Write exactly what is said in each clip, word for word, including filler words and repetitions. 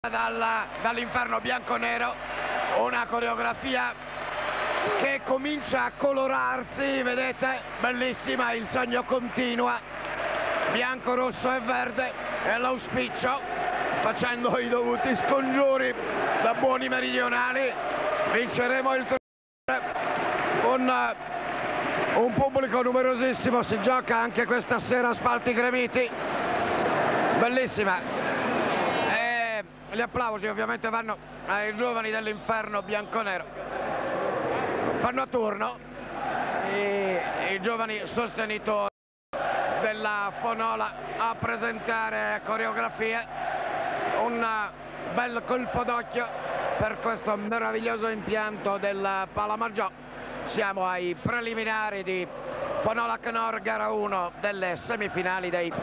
dall'inferno bianconero, una coreografia che comincia a colorarsi, vedete, bellissima, il sogno continua, bianco, rosso e verde, e l'auspicio, facendo i dovuti scongiuri da buoni meridionali, vinceremo il trofeo con un pubblico numerosissimo. Si gioca anche questa sera a spalti gremiti, bellissima. Gli applausi ovviamente vanno ai giovani dell'inferno bianconero. Fanno a turno i, i giovani sostenitori della Fonola a presentare coreografie. Un bel colpo d'occhio per questo meraviglioso impianto del Palamaggiò. Siamo ai preliminari di Fonola Knorr gara uno delle semifinali dei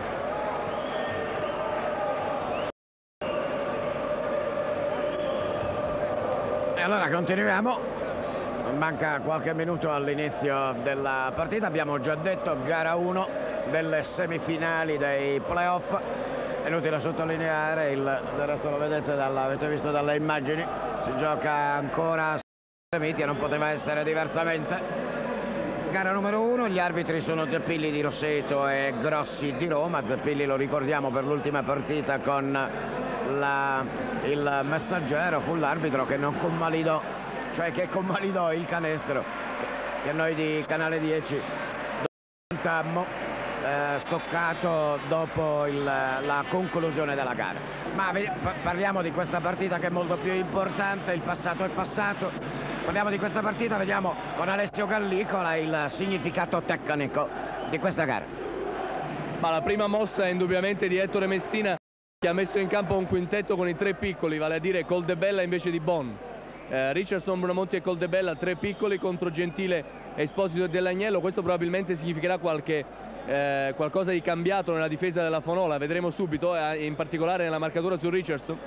Allora continuiamo, manca qualche minuto all'inizio della partita. Abbiamo già detto gara uno delle semifinali dei playoff. È inutile sottolineare, il, del resto lo vedete, dalla, avete visto dalle immagini, si gioca ancora a Tremiti e non poteva essere diversamente. Gara numero uno, gli arbitri sono Zeppilli di Roseto e Grossi di Roma. Zeppilli lo ricordiamo per l'ultima partita con la, il Messaggero, fu l'arbitro che non convalidò, cioè che convalidò il canestro che noi di Canale dieci documentammo, eh, stoccato dopo il, la conclusione della gara. Ma parliamo di questa partita che è molto più importante, il passato è passato. Parliamo di questa partita, vediamo con Alessio Gallicola il significato tecnico di questa gara. Ma la prima mossa è indubbiamente di Ettore Messina, che ha messo in campo un quintetto con i tre piccoli, vale a dire Coldebella invece di Bon. Eh, Richardson, Brunamonti e Coldebella, tre piccoli contro Gentile, Esposito e Dell'Agnello. Questo probabilmente significherà qualche, eh, qualcosa di cambiato nella difesa della Fonola, vedremo subito, eh, in particolare nella marcatura su Richardson.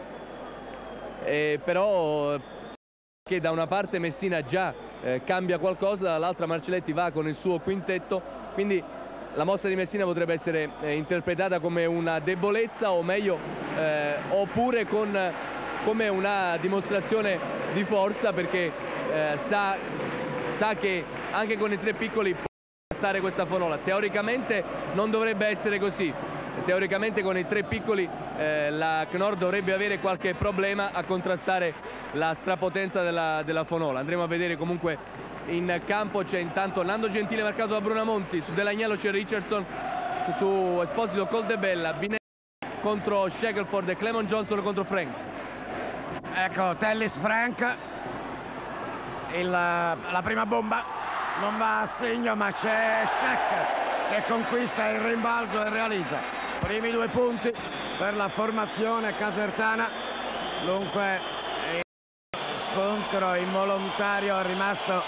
Eh, però che da una parte Messina già eh, cambia qualcosa, dall'altra Marcelletti va con il suo quintetto, quindi la mossa di Messina potrebbe essere eh, interpretata come una debolezza, o meglio, eh, oppure con, come una dimostrazione di forza, perché eh, sa, sa che anche con i tre piccoli può stare questa Fonola. Teoricamente non dovrebbe essere così. Teoricamente con i tre piccoli eh, la Knorr dovrebbe avere qualche problema a contrastare la strapotenza della, della Fonola. Andremo a vedere. Comunque in campo c'è intanto Nando Gentile marcato da Brunamonti, su Dell'Agnello c'è Richardson, su Esposito Coldebella, Binelli contro Shackelford e Clemon Johnson contro Frank. Ecco Tellis Frank, il, la prima bomba non va a segno, ma c'è Shack che conquista il rimbalzo e realizza primi due punti per la formazione casertana. Dunque scontro involontario, è rimasto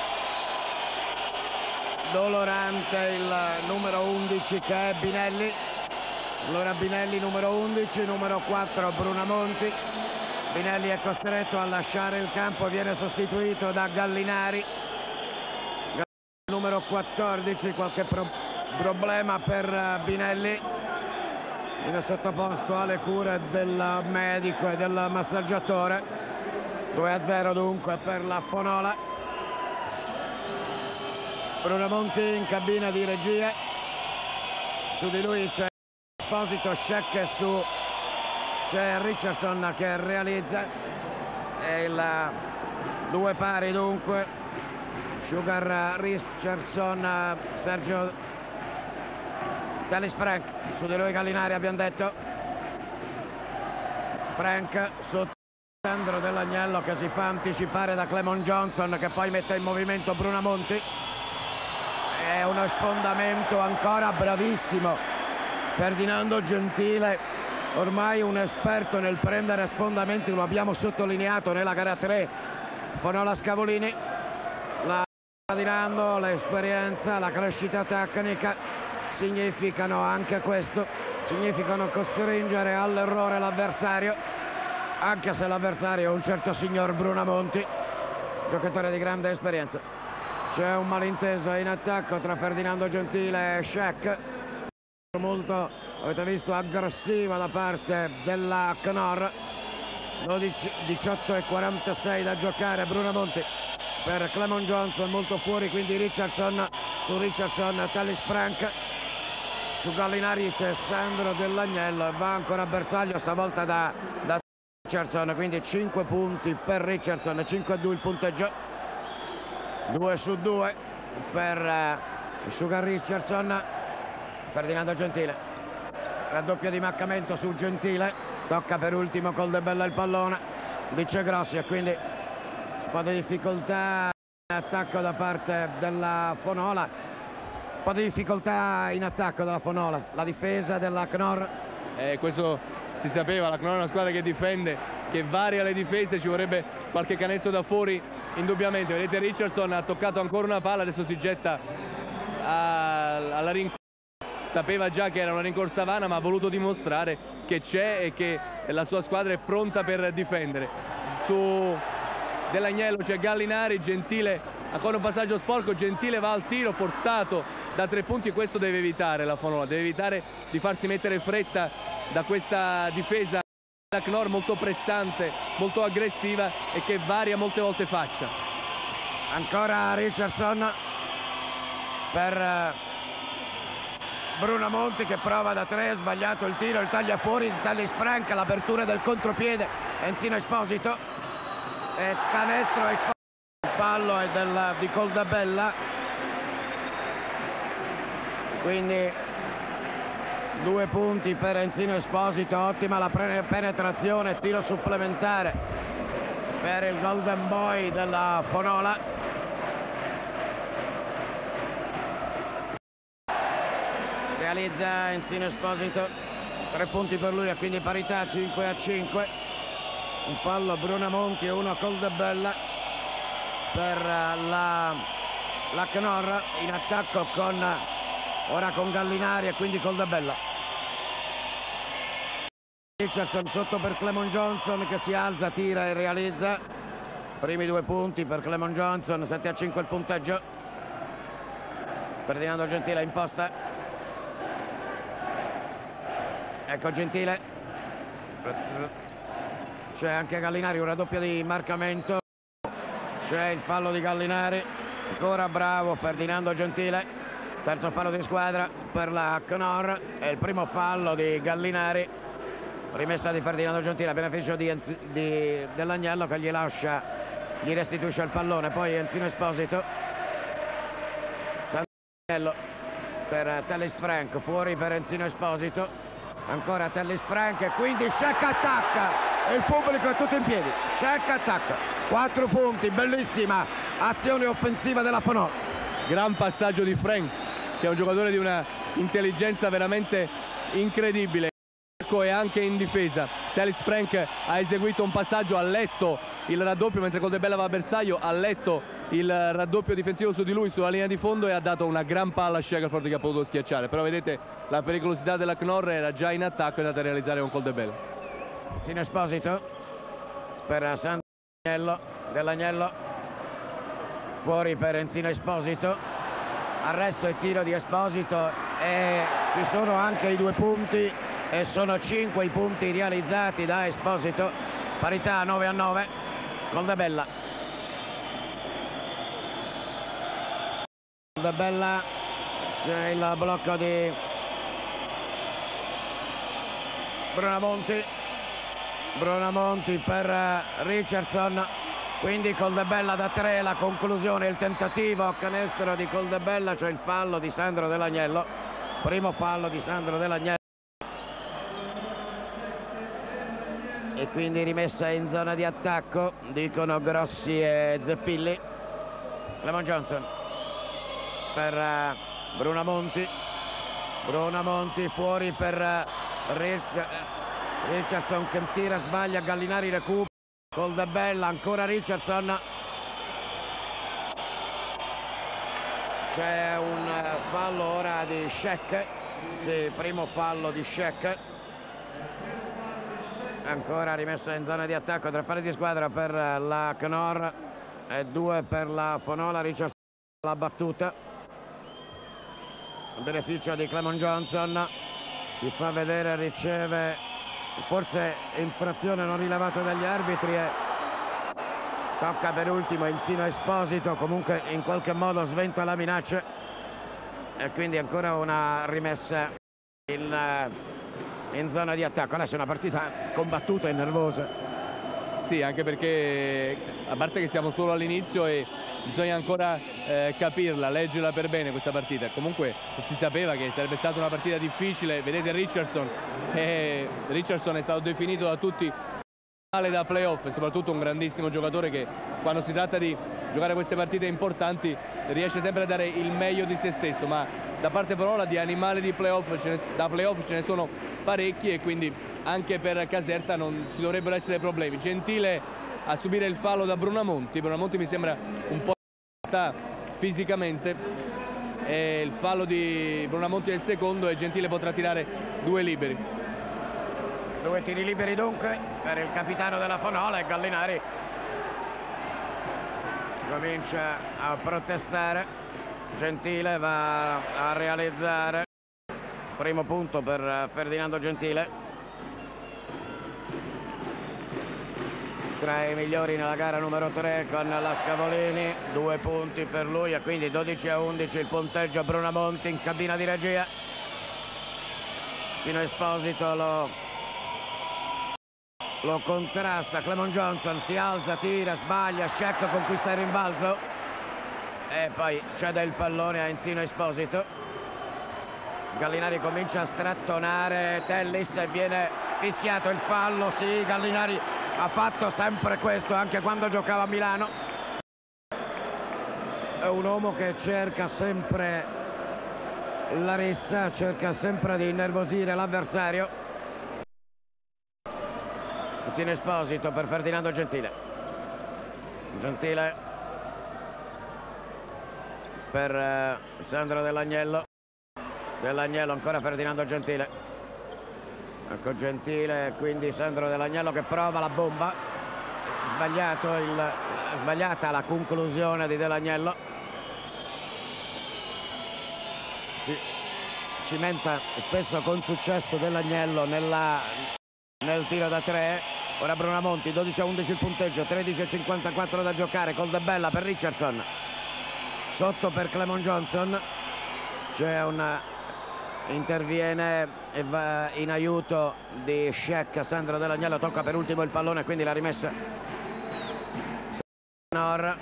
dolorante il numero undici che è Binelli. Allora Binelli numero undici, numero quattro Brunamonti. Binelli è costretto a lasciare il campo, viene sostituito da Gallinari. Numero quattordici, qualche pro problema per Binelli, viene sottoposto alle cure del medico e del massaggiatore. Due a zero dunque per la Fonola. Brunamonti in cabina di regia, su di lui c'è Esposito, Shack e su c'è Richardson che realizza, e il due pari dunque. Sugar Richardson, Sergio Tellis Frank, su di lui Gallinari abbiamo detto. Frank sotto Sandro Dell'Agnello che si fa anticipare da Clemon Johnson, che poi mette in movimento Brunamonti. È uno sfondamento ancora bravissimo Ferdinando Gentile, ormai un esperto nel prendere sfondamenti, lo abbiamo sottolineato nella gara tre Fonola Scavolini. La Ferdinando, l'esperienza, la crescita tecnica significano anche questo, significano costringere all'errore l'avversario, anche se l'avversario è un certo signor Brunamonti, giocatore di grande esperienza. C'è un malinteso in attacco tra Ferdinando Gentile e Shack, molto, avete visto, aggressiva da parte della Knorr. dodici, diciotto e quarantasei da giocare. Brunamonti per Clemon Johnson, molto fuori, quindi Richardson, su Richardson Tallis Frank, su Gallinari c'è Sandro Dell'Agnello e va ancora a bersaglio, stavolta da, da Richardson, quindi cinque punti per Richardson, cinque a due il punteggio, due su due per uh, Sugar Richardson. Ferdinando Gentile, raddoppio di marcamento su Gentile, tocca per ultimo Coldebella il pallone, dice Grossi, e quindi un po' di difficoltà in attacco da parte della Fonola, un po' di difficoltà in attacco della Fonola, la difesa della Knorr. Eh, questo si sapeva, la Knorr è una squadra che difende, che varia le difese, ci vorrebbe qualche canestro da fuori indubbiamente. Vedete, Richardson ha toccato ancora una palla, adesso si getta alla rincorsa. Sapeva già che era una rincorsa vana, ma ha voluto dimostrare che c'è e che la sua squadra è pronta per difendere. Su Dell'Agnello c'è Gallinari, Gentile ancora un passaggio sporco, Gentile va al tiro forzato da tre punti e questo deve evitare la Fonola, deve evitare di farsi mettere fretta da questa difesa della Knorr molto pressante, molto aggressiva e che varia molte volte faccia. Ancora Richardson per Brunamonti che prova da tre, sbagliato il tiro, il taglia fuori, il Tallis Frank, l'apertura del contropiede, Enzino Esposito, e canestro Esposito, il fallo è del, di Coldebella, quindi due punti per Enzino Esposito, ottima la penetrazione, tiro supplementare per il Golden Boy della Fonola. Realizza Enzino Esposito, tre punti per lui e quindi parità cinque a cinque. Un fallo Brunamonti e uno Coldebella per la, la Knorr in attacco con ora con Gallinari e quindi Coldebella. Richardson sotto per Clemon Johnson che si alza, tira e realizza. Primi due punti per Clemon Johnson, sette a cinque il punteggio. Ferdinando Gentile imposta. Ecco Gentile, c'è anche Gallinari, un raddoppio di marcamento, c'è il fallo di Gallinari, ancora bravo Ferdinando Gentile, terzo fallo di squadra per la Knorr, è il primo fallo di Gallinari, rimessa di Ferdinando Gentile a beneficio di, di Dell'Agnello che gli lascia, gli restituisce il pallone, poi Enzino Esposito, Sandro per Tallis Frank, fuori per Enzino Esposito. Ancora Tallis Frank e quindi Sheck attacca e il pubblico è tutto in piedi. Sheck attacca, quattro punti, bellissima azione offensiva della Fonola. Gran passaggio di Frank, che è un giocatore di una intelligenza veramente incredibile e anche in difesa. Tallis Frank ha eseguito un passaggio, ha letto il raddoppio mentre Coldebella va a bersaglio, ha letto il raddoppio difensivo su di lui sulla linea di fondo e ha dato una gran palla a Shackelford che ha potuto schiacciare, però vedete la pericolosità della Knorr era già in attacco e è andata a realizzare un Coldebella. Enzino Esposito per Sandro Dell'Agnello, Dell'Agnello fuori per Enzino Esposito, arresto e tiro di Esposito e ci sono anche i due punti e sono cinque i punti realizzati da Esposito, parità nove a nove. Coldebella, Coldebella, c'è il blocco di Brunamonti, Brunamonti per Richardson, quindi Coldebella da tre, la conclusione, il tentativo canestro di Coldebella, cioè il fallo di Sandro Dell'Agnello, primo fallo di Sandro Dell'Agnello. E quindi rimessa in zona di attacco, dicono Grossi e Zeppilli. Clemon Johnson per uh, Brunamonti, Brunamonti fuori per uh, Rich Richardson che tira, sbaglia, Gallinari recupera, Coldebella, ancora Richardson, c'è un uh, fallo ora di Sheck, sì, primo fallo di Sheck. Ancora rimessa in zona di attacco, tre falli di squadra per la Knorr e due per la Fonola. Richardson la battuta a beneficio di Clemon Johnson, si fa vedere, riceve forse infrazione non rilevata dagli arbitri, e tocca per ultimo Insino Esposito, comunque in qualche modo sventa la minaccia e quindi ancora una rimessa in, in zona di attacco. Adesso è una partita combattuta e nervosa. Sì, anche perché a parte che siamo solo all'inizio e bisogna ancora eh, capirla, leggerla per bene questa partita. Comunque si sapeva che sarebbe stata una partita difficile. Vedete Richardson, eh, Richardson è stato definito da tutti male da playoff e soprattutto un grandissimo giocatore che quando si tratta di giocare queste partite importanti riesce sempre a dare il meglio di se stesso, ma da parte parola di animali di playoff ce ne, da playoff ce ne sono parecchi e quindi anche per Caserta non ci dovrebbero essere problemi. Gentile a subire il fallo da Brunamonti. Brunamonti mi sembra un po' fisicamente, e il fallo di Brunamonti è il secondo e Gentile potrà tirare due liberi. Due tiri liberi dunque per il capitano della Fonola, e Gallinari comincia a protestare. Gentile va a realizzare primo punto per Ferdinando Gentile, tra i migliori nella gara numero tre con la Scavolini, due punti per lui e quindi dodici a undici il punteggio. Brunamonti in cabina di regia, Insino Esposito lo, lo contrasta, Clemon Johnson si alza, tira, sbaglia, Sheck conquista il rimbalzo e poi cede il pallone a Insino Esposito. Gallinari comincia a strattonare Tellis e viene fischiato il fallo. Sì, Gallinari ha fatto sempre questo anche quando giocava a Milano. È un uomo che cerca sempre la rissa, cerca sempre di innervosire l'avversario. Insino Esposito per Ferdinando Gentile. Gentile per eh, Sandro Dell'Agnello. Dell'Agnello ancora Ferdinando Gentile. Ecco Gentile, quindi Sandro Dell'Agnello che prova la bomba. Sbagliato il, sbagliata la conclusione di Dell'Agnello. Si cimenta spesso con successo Dell'Agnello nella, nel tiro da tre. Ora Brunamonti, dodici a undici il punteggio, tredici a cinquantaquattro da giocare. Coldebella per Richardson, sotto per Clemon Johnson. C'è una interviene e va in aiuto di Sheck. Sandro Dell'Agnello tocca per ultimo il pallone, quindi la rimessa Nor.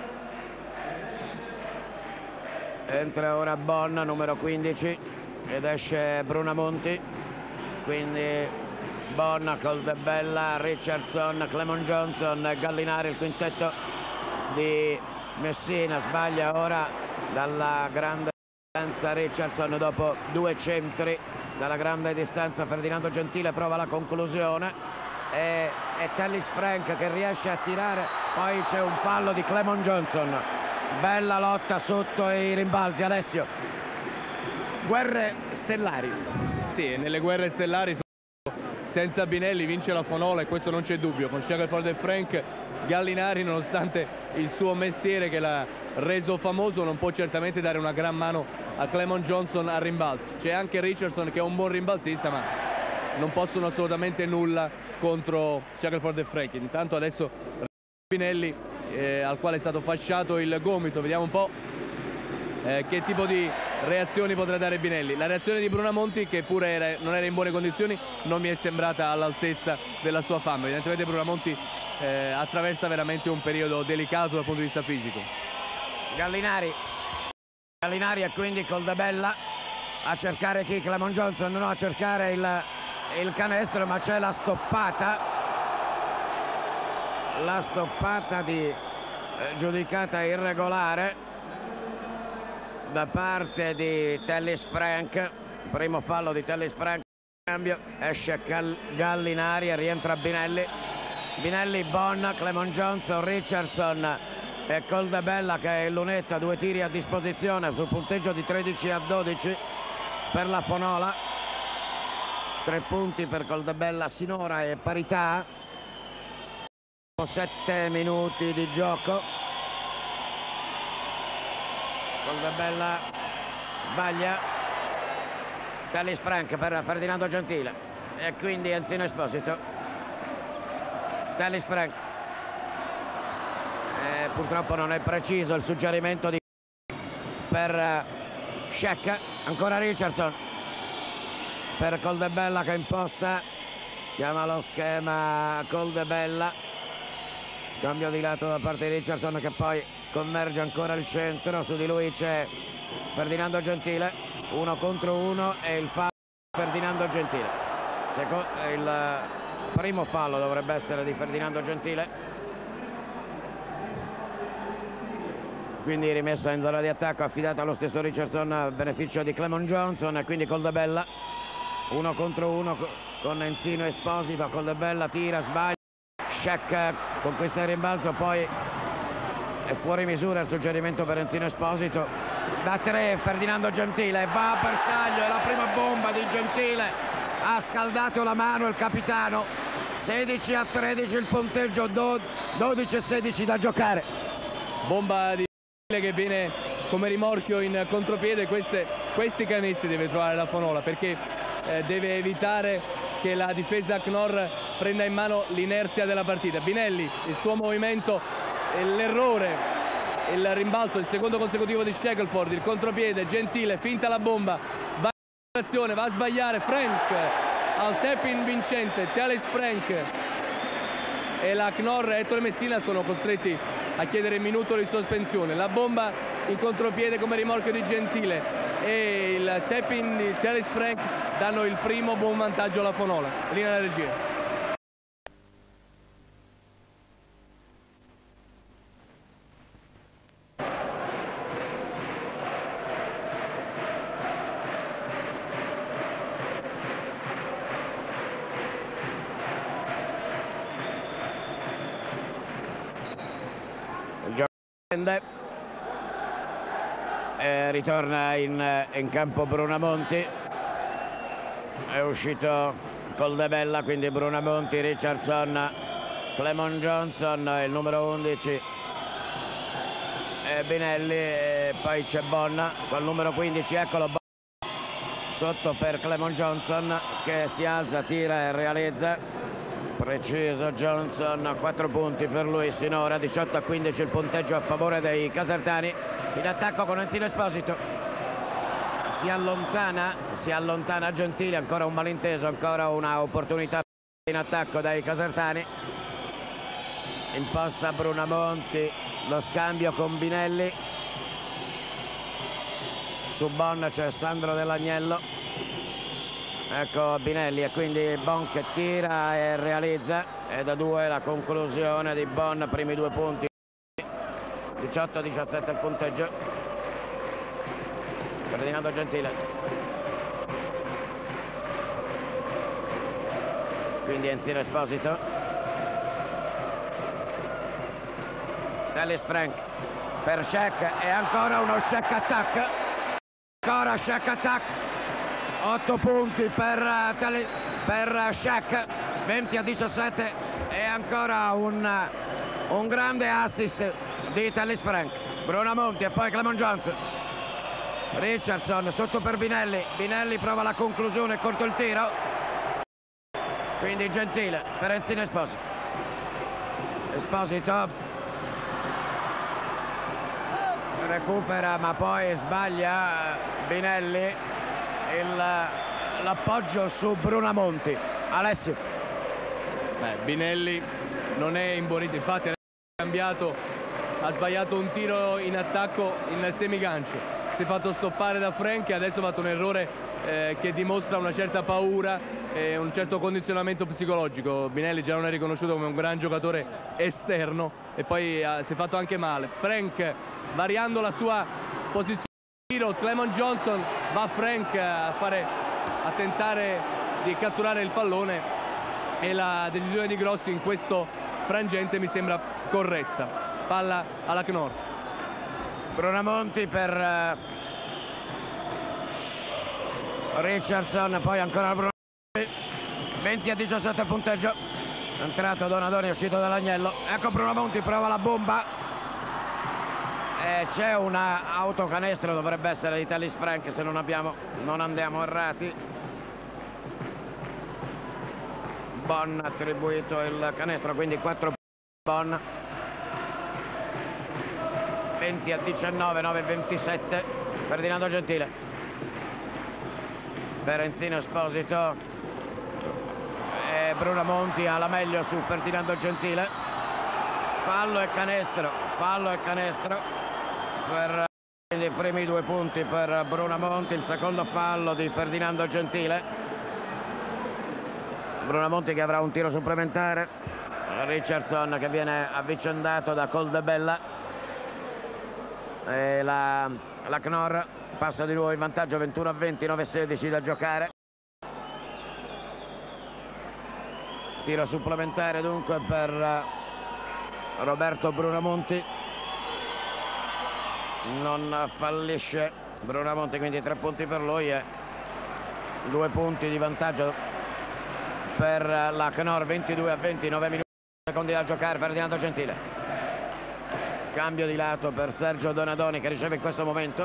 Entra ora Bon, numero quindici, ed esce Brunamonti, quindi Bon, Coldebella, Richardson, Clemon Johnson, Gallinari, il quintetto di Messina. Sbaglia ora dalla grande distanza Richardson dopo due centri dalla grande distanza. Ferdinando Gentile prova la conclusione e, e Tellis Frank che riesce a tirare, poi c'è un fallo di Clemon Johnson. Bella lotta sotto i rimbalzi. Alessio, guerre stellari. Sì, nelle guerre stellari senza Binelli vince la Fonola e questo non c'è dubbio. Con Shackelford e Frank, Gallinari, nonostante il suo mestiere che l'ha reso famoso, non può certamente dare una gran mano a Clemon Johnson al rimbalzo. C'è anche Richardson che è un buon rimbalzista, ma non possono assolutamente nulla contro Shackelford e Frank. Intanto adesso Binelli, eh, al quale è stato fasciato il gomito. Vediamo un po' eh, che tipo di reazioni potrà dare Binelli. La reazione di Brunamonti, che pure era, non era in buone condizioni, non mi è sembrata all'altezza della sua fama. Evidentemente Brunamonti eh, attraversa veramente un periodo delicato dal punto di vista fisico. Gallinari Gallinari e quindi Coldebella a cercare chi? Clemon Johnson, no, a cercare il, il canestro, ma c'è la stoppata la stoppata di eh, giudicata irregolare da parte di Tellis Frank. Primo fallo di Tellis Frank, cambio, esce Gallinari e rientra Binelli. Binelli, Bon, Clemon Johnson, Richardson e Coldebella che è in lunetta, due tiri a disposizione sul punteggio di tredici a dodici per la Fonola. Tre punti per Coldebella sinora e parità. Sette minuti di gioco. Coldebella sbaglia. Tellis Frank per Ferdinando Gentile. e quindi Enzino Esposito. Tallis Frank, eh, purtroppo non è preciso il suggerimento di per uh, Sheck. Ancora Richardson per Coldebella che imposta, chiama lo schema Coldebella, cambio di lato da parte di Richardson che poi converge ancora il centro. Su di lui c'è Ferdinando Gentile, uno contro uno e il fallo di Ferdinando Gentile. Seco il primo fallo dovrebbe essere di Ferdinando Gentile, quindi rimessa in zona di attacco affidata allo stesso Richardson a beneficio di Clemon Johnson, e quindi Coldebella uno contro uno con Enzino Esposito. Coldebella tira, sbaglia, Sheck conquista il rimbalzo, poi è fuori misura il suggerimento per Enzino Esposito. Da tre Ferdinando Gentile, va a bersaglio, è la prima bomba di Gentile, ha scaldato la mano il capitano. Sedici a tredici il punteggio, dodici a sedici da giocare. Bomba di che viene come rimorchio in contropiede. Queste, questi canestri deve trovare la Fonola, perché eh, deve evitare che la difesa Knorr prenda in mano l'inerzia della partita. Binelli, il suo movimento, l'errore, il rimbalzo, il secondo consecutivo di Shackelford, il contropiede, Gentile, finta la bomba, va in azione, va a sbagliare, Frank al tap-in vincente, Tallis Frank e la Knorr e Ettore Messina sono costretti a chiedere il minuto di sospensione. La bomba in contropiede come rimorchio di Gentile e il tap-in di Tallis Frank danno il primo buon vantaggio alla Fonola. Linea della regia. Eh, ritorna in, in campo Brunamonti, è uscito Coldebella, quindi Brunamonti, Richardson, Clemon Johnson, il numero undici e Binelli, e poi c'è Bonna col numero quindici, eccolo Bonna sotto per Clemon Johnson che si alza, tira e realizza. Preciso Johnson, quattro punti per lui sinora, diciotto a quindici il punteggio a favore dei casertani. In attacco con Enzino Esposito, si allontana, si allontana Gentile, ancora un malinteso, ancora una opportunità in attacco dai casertani. Imposta Brunamonti, lo scambio con Binelli, su Bon c'è Sandro Dell'Agnello. Ecco Binelli e quindi Bon che tira e realizza, e da due la conclusione di Bon, primi due punti, diciotto a diciassette il punteggio. Ferdinando Gentile, quindi Enzino Esposito, Tallis Frank per Sheck e ancora uno Sheck attack, ancora Sheck attack. otto punti per, per Sheck, venti a diciassette e ancora un, un grande assist di Tallis Frank. Brunamonti e poi Clemon Johnson. Richardson sotto per Binelli, Binelli prova la conclusione, corto il tiro, quindi Gentile per Enzino Esposito. Esposito recupera ma poi sbaglia Binelli l'appoggio su Brunamonti. Alessio. Beh, Binelli non è imborito, infatti ha cambiato, ha sbagliato un tiro in attacco in semigancio, si è fatto stoppare da Frank e adesso ha fatto un errore eh, che dimostra una certa paura e un certo condizionamento psicologico. Binelli già non è riconosciuto come un gran giocatore esterno e poi eh, si è fatto anche male. Frank variando la sua posizione, Clemon Johnson, va Frank a, fare, a tentare di catturare il pallone e la decisione di Grossi in questo frangente mi sembra corretta. Palla alla Knorr. Brunamonti per uh, Richardson, poi ancora Brunamonti, venti a diciassette punteggio. È entrato Donadoni, è uscito dall'Agnello. Ecco Brunamonti, prova la bomba. C'è una autocanestro, dovrebbe essere di Tallis Frank se non, abbiamo, non andiamo errati. Bonn attribuito il canestro, quindi quattro Bonn. venti a diciannove, nove a ventisette. Ferdinando Gentile. Perenzino Esposito. E Bruno Monti ha la meglio su Ferdinando Gentile. Fallo e canestro. Fallo e canestro. Per i primi due punti per Bruno Monti. Il secondo fallo di Ferdinando Gentile. Bruno Monti che avrà un tiro supplementare. Richardson che viene avvicendato da Coldebella. E la, la Knorr passa di nuovo in vantaggio, ventuno a venti, nove a sedici da giocare. Tiro supplementare dunque per Roberto Bruno Monti. Non fallisce Bruno Monti, quindi tre punti per lui e due punti di vantaggio per la Knorr. Ventidue a venti, nove minuti secondi da giocare. Ferdinando Gentile, cambio di lato per Sergio Donadoni che riceve in questo momento.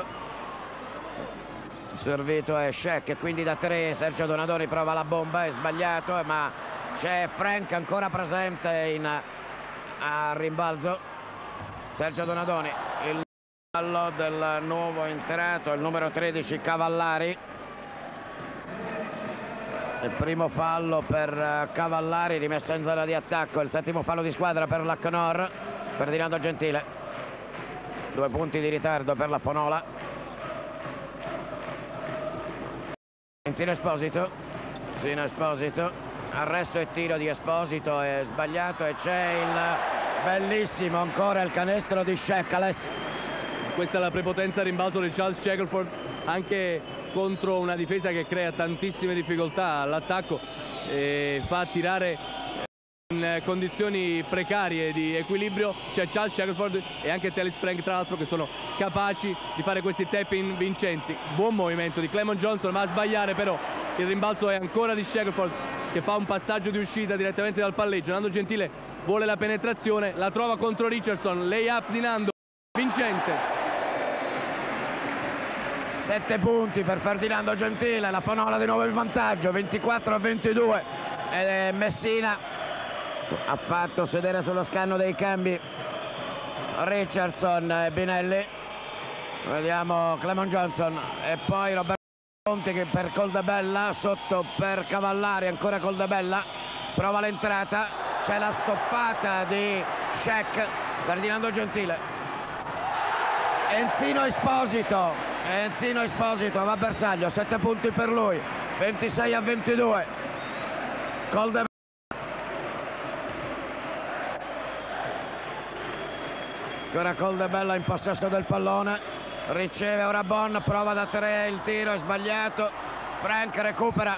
Servito è Sheck e quindi da tre Sergio Donadoni prova la bomba, è sbagliato, ma c'è Frank ancora presente in, a rimbalzo. Sergio Donadoni, il fallo del nuovo entrato, il numero tredici Cavallari. Il primo fallo per Cavallari, rimessa in zona di attacco, il settimo fallo di squadra per la Knorr. Ferdinando Gentile, due punti di ritardo per la Fonola. Sino Esposito, Sino Esposito, arresto e tiro di Esposito, è sbagliato e c'è il bellissimo ancora il canestro di Shekales. Questa è la prepotenza a rimbalzo di Charles Shackelford, anche contro una difesa che crea tantissime difficoltà all'attacco e fa tirare in condizioni precarie di equilibrio. C'è Charles Shackelford e anche Tellis Frank tra l'altro che sono capaci di fare questi tap-in vincenti. Buon movimento di Clemon Johnson, ma a sbagliare però il rimbalzo è ancora di Shackelford che fa un passaggio di uscita direttamente dal palleggio. Nando Gentile vuole la penetrazione, la trova contro Richardson, lay-up di Nando, vincente. Sette punti per Ferdinando Gentile, la Fonola di nuovo in vantaggio, ventiquattro a ventidue. E Messina ha fatto sedere sullo scanno dei cambi Richardson e Binelli. Vediamo Clemon Johnson e poi Roberto Monti che per Coldebella, sotto per Cavallari, ancora Coldebella, prova l'entrata, c'è la stoppata di Sheck. Ferdinando Gentile, Enzino Esposito. Enzino Esposito va a bersaglio, sette punti per lui, ventisei a ventidue. Coldebella. Ancora Coldebella in possesso del pallone, riceve ora Bonn, prova da tre, il tiro è sbagliato. Frank recupera,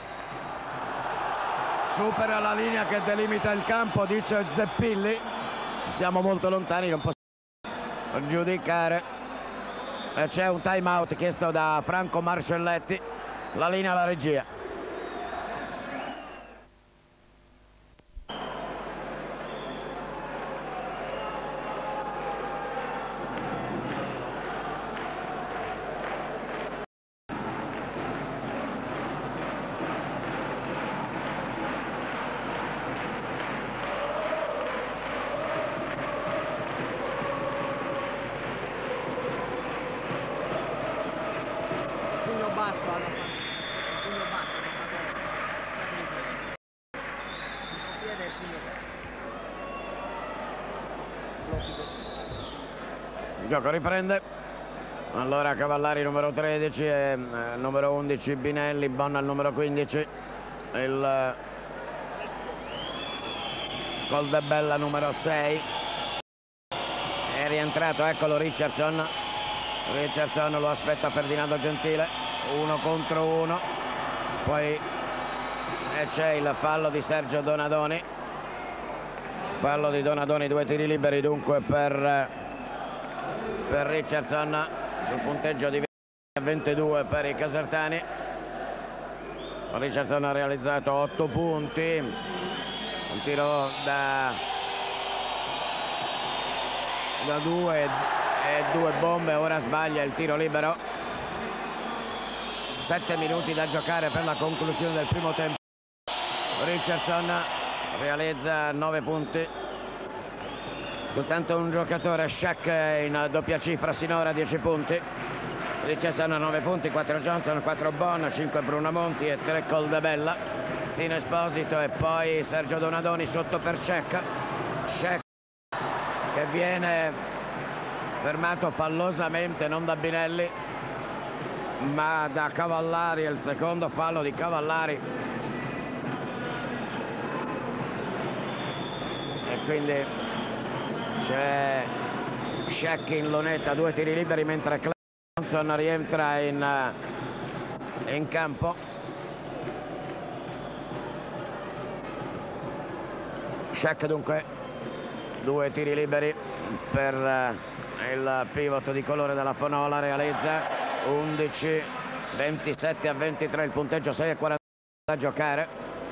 supera la linea che delimita il campo, dice Zeppilli. Siamo molto lontani, non possiamo giudicare. C'è un time out chiesto da Franco Marcelletti, la linea alla regia. Il gioco riprende. Allora Cavallari numero tredici e eh, numero undici Binelli, Bonn al numero quindici, il eh, Coldebella numero sei. È rientrato, eccolo Richardson. Richardson lo aspetta Ferdinando Gentile, uno contro uno. Poi c'è il fallo di Sergio Donadoni. Fallo di Donadoni, due tiri liberi dunque per, per Richardson, sul punteggio di ventidue per i casertani. Richardson ha realizzato otto punti, un tiro da, da due e due bombe, ora sbaglia il tiro libero. Sette minuti da giocare per la conclusione del primo tempo. Richardson realizza nove punti. Soltanto un giocatore, Shaq, in doppia cifra sinora, dieci punti. Richardson nove punti, quattro Johnson, quattro Bon, cinque Brunamonti e tre Coldebella. Sino Esposito e poi Sergio Donadoni sotto per Shaq. Shaq che viene fermato fallosamente, non da Binelli ma da Cavallari, è il secondo fallo di Cavallari. E quindi c'è Shaq in lunetta, due tiri liberi, mentre Johnson rientra in, in campo. Shaq dunque, due tiri liberi per il pivot di colore della Fonola, realizza undici, ventisette a ventitré il punteggio, sei a quaranta da giocare.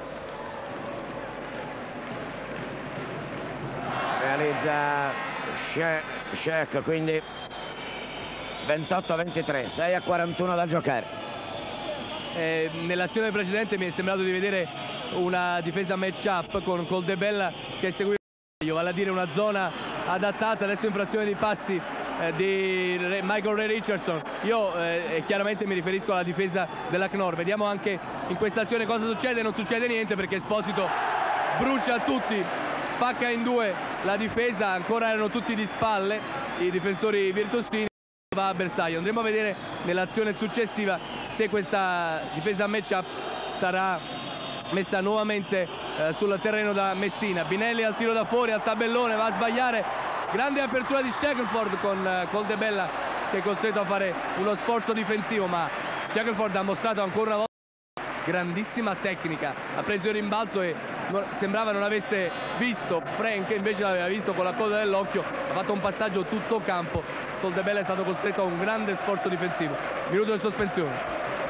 Realizza Shaq, quindi ventotto a ventitré, sei a quarantuno da giocare. Eh, nell'azione precedente mi è sembrato di vedere una difesa match-up con Coldebella che seguiva, vale a dire una zona adattata. Adesso infrazione di passi eh, di Re, Michael Ray Richardson. Io eh, chiaramente mi riferisco alla difesa della Knorr. Vediamo anche in questa azione cosa succede. Non succede niente perché Esposito brucia tutti, spacca in due la difesa, ancora erano tutti di spalle i difensori virtusini. Va a bersaglio. Andremo a vedere nell'azione successiva se questa difesa match-up sarà messa nuovamente eh, sul terreno da Messina. Binelli al tiro da fuori, al tabellone, va a sbagliare. Grande apertura di Shackelford con eh, Coldebella che è costretto a fare uno sforzo difensivo, ma Shackelford ha mostrato ancora una volta grandissima tecnica. Ha preso il rimbalzo e non, sembrava non avesse visto Frank, invece l'aveva visto con la coda dell'occhio, ha fatto un passaggio tutto campo. Coldebella è stato costretto a un grande sforzo difensivo. Minuto di sospensione.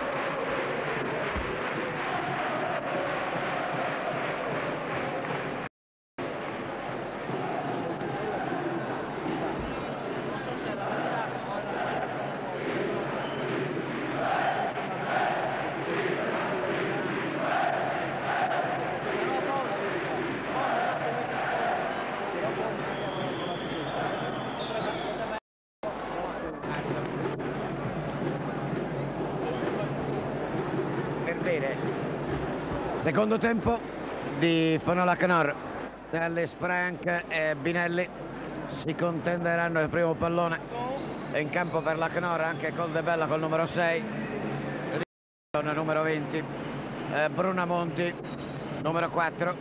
Secondo tempo di Fonola Knorr. Tellis, Frank e Binelli si contenderanno il primo pallone. È in campo per la Knorr anche Coldebella col numero sei, numero venti, eh, Brunamonti numero quattro.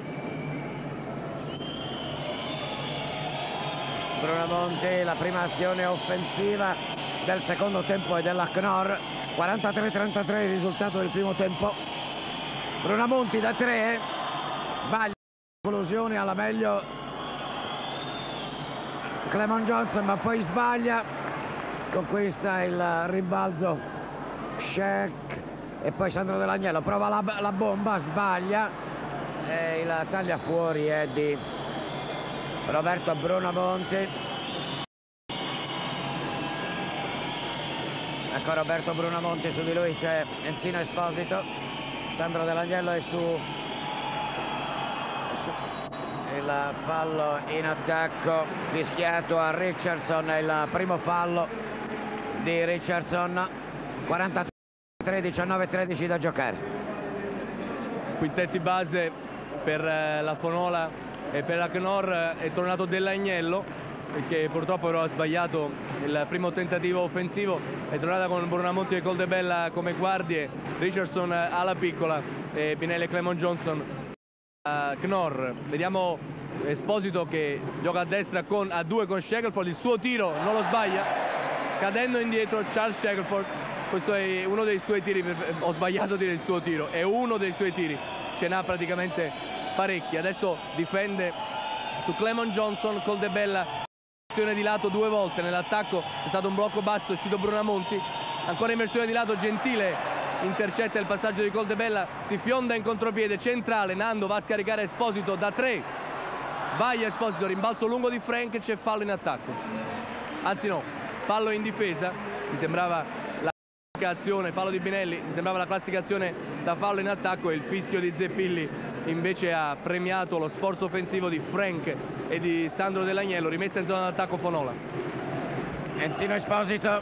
Brunamonti, la prima azione offensiva del secondo tempo e della Knorr. quarantatré a trentatré il risultato del primo tempo. Brunamonti da tre, sbaglia, conclusione alla meglio Clemon Johnson, ma poi sbaglia, conquista il rimbalzo Shaq e poi Sandro Dell'Agnello prova la, la bomba, sbaglia e la taglia fuori è di Roberto Brunamonti. Ecco Roberto Brunamonti, su di lui c'è Enzino Esposito. Sandro Dell'Agnello è su, su il fallo in attacco fischiato a Richardson, è il primo fallo di Richardson. quarantatré, diciannove, tredici da giocare. Quintetti base per la Fonola e per la Knorr. È tornato Dell'Agnello perché purtroppo però ha sbagliato il primo tentativo offensivo. È tornata con Brunamonti e Coldebella come guardie, Richardson alla piccola e Binelli e Clemon Johnson a Knorr. Vediamo Esposito che gioca a destra con, a due con Shackelford, il suo tiro non lo sbaglia, cadendo indietro Charles Shackelford. Questo è uno dei suoi tiri, ho sbagliato a dire il suo tiro, è uno dei suoi tiri, ce n'ha praticamente parecchi. Adesso difende su Clemon Johnson, Coldebella di lato due volte nell'attacco, è stato un blocco basso, è uscito Brunamonti, ancora immersione di lato, Gentile intercetta il passaggio di Coldebella, si fionda in contropiede centrale, Nando va a scaricare Esposito da tre, vai Esposito, rimbalzo lungo di Frank, c'è fallo in attacco, anzi no, fallo in difesa, mi sembrava la classica azione, fallo di Binelli, mi sembrava la classica azione da fallo in attacco e il fischio di Zeppilli invece ha premiato lo sforzo offensivo di Frank e di Sandro Dell'Agnello. Rimessa in zona d'attacco Fonola. Enzino Esposito,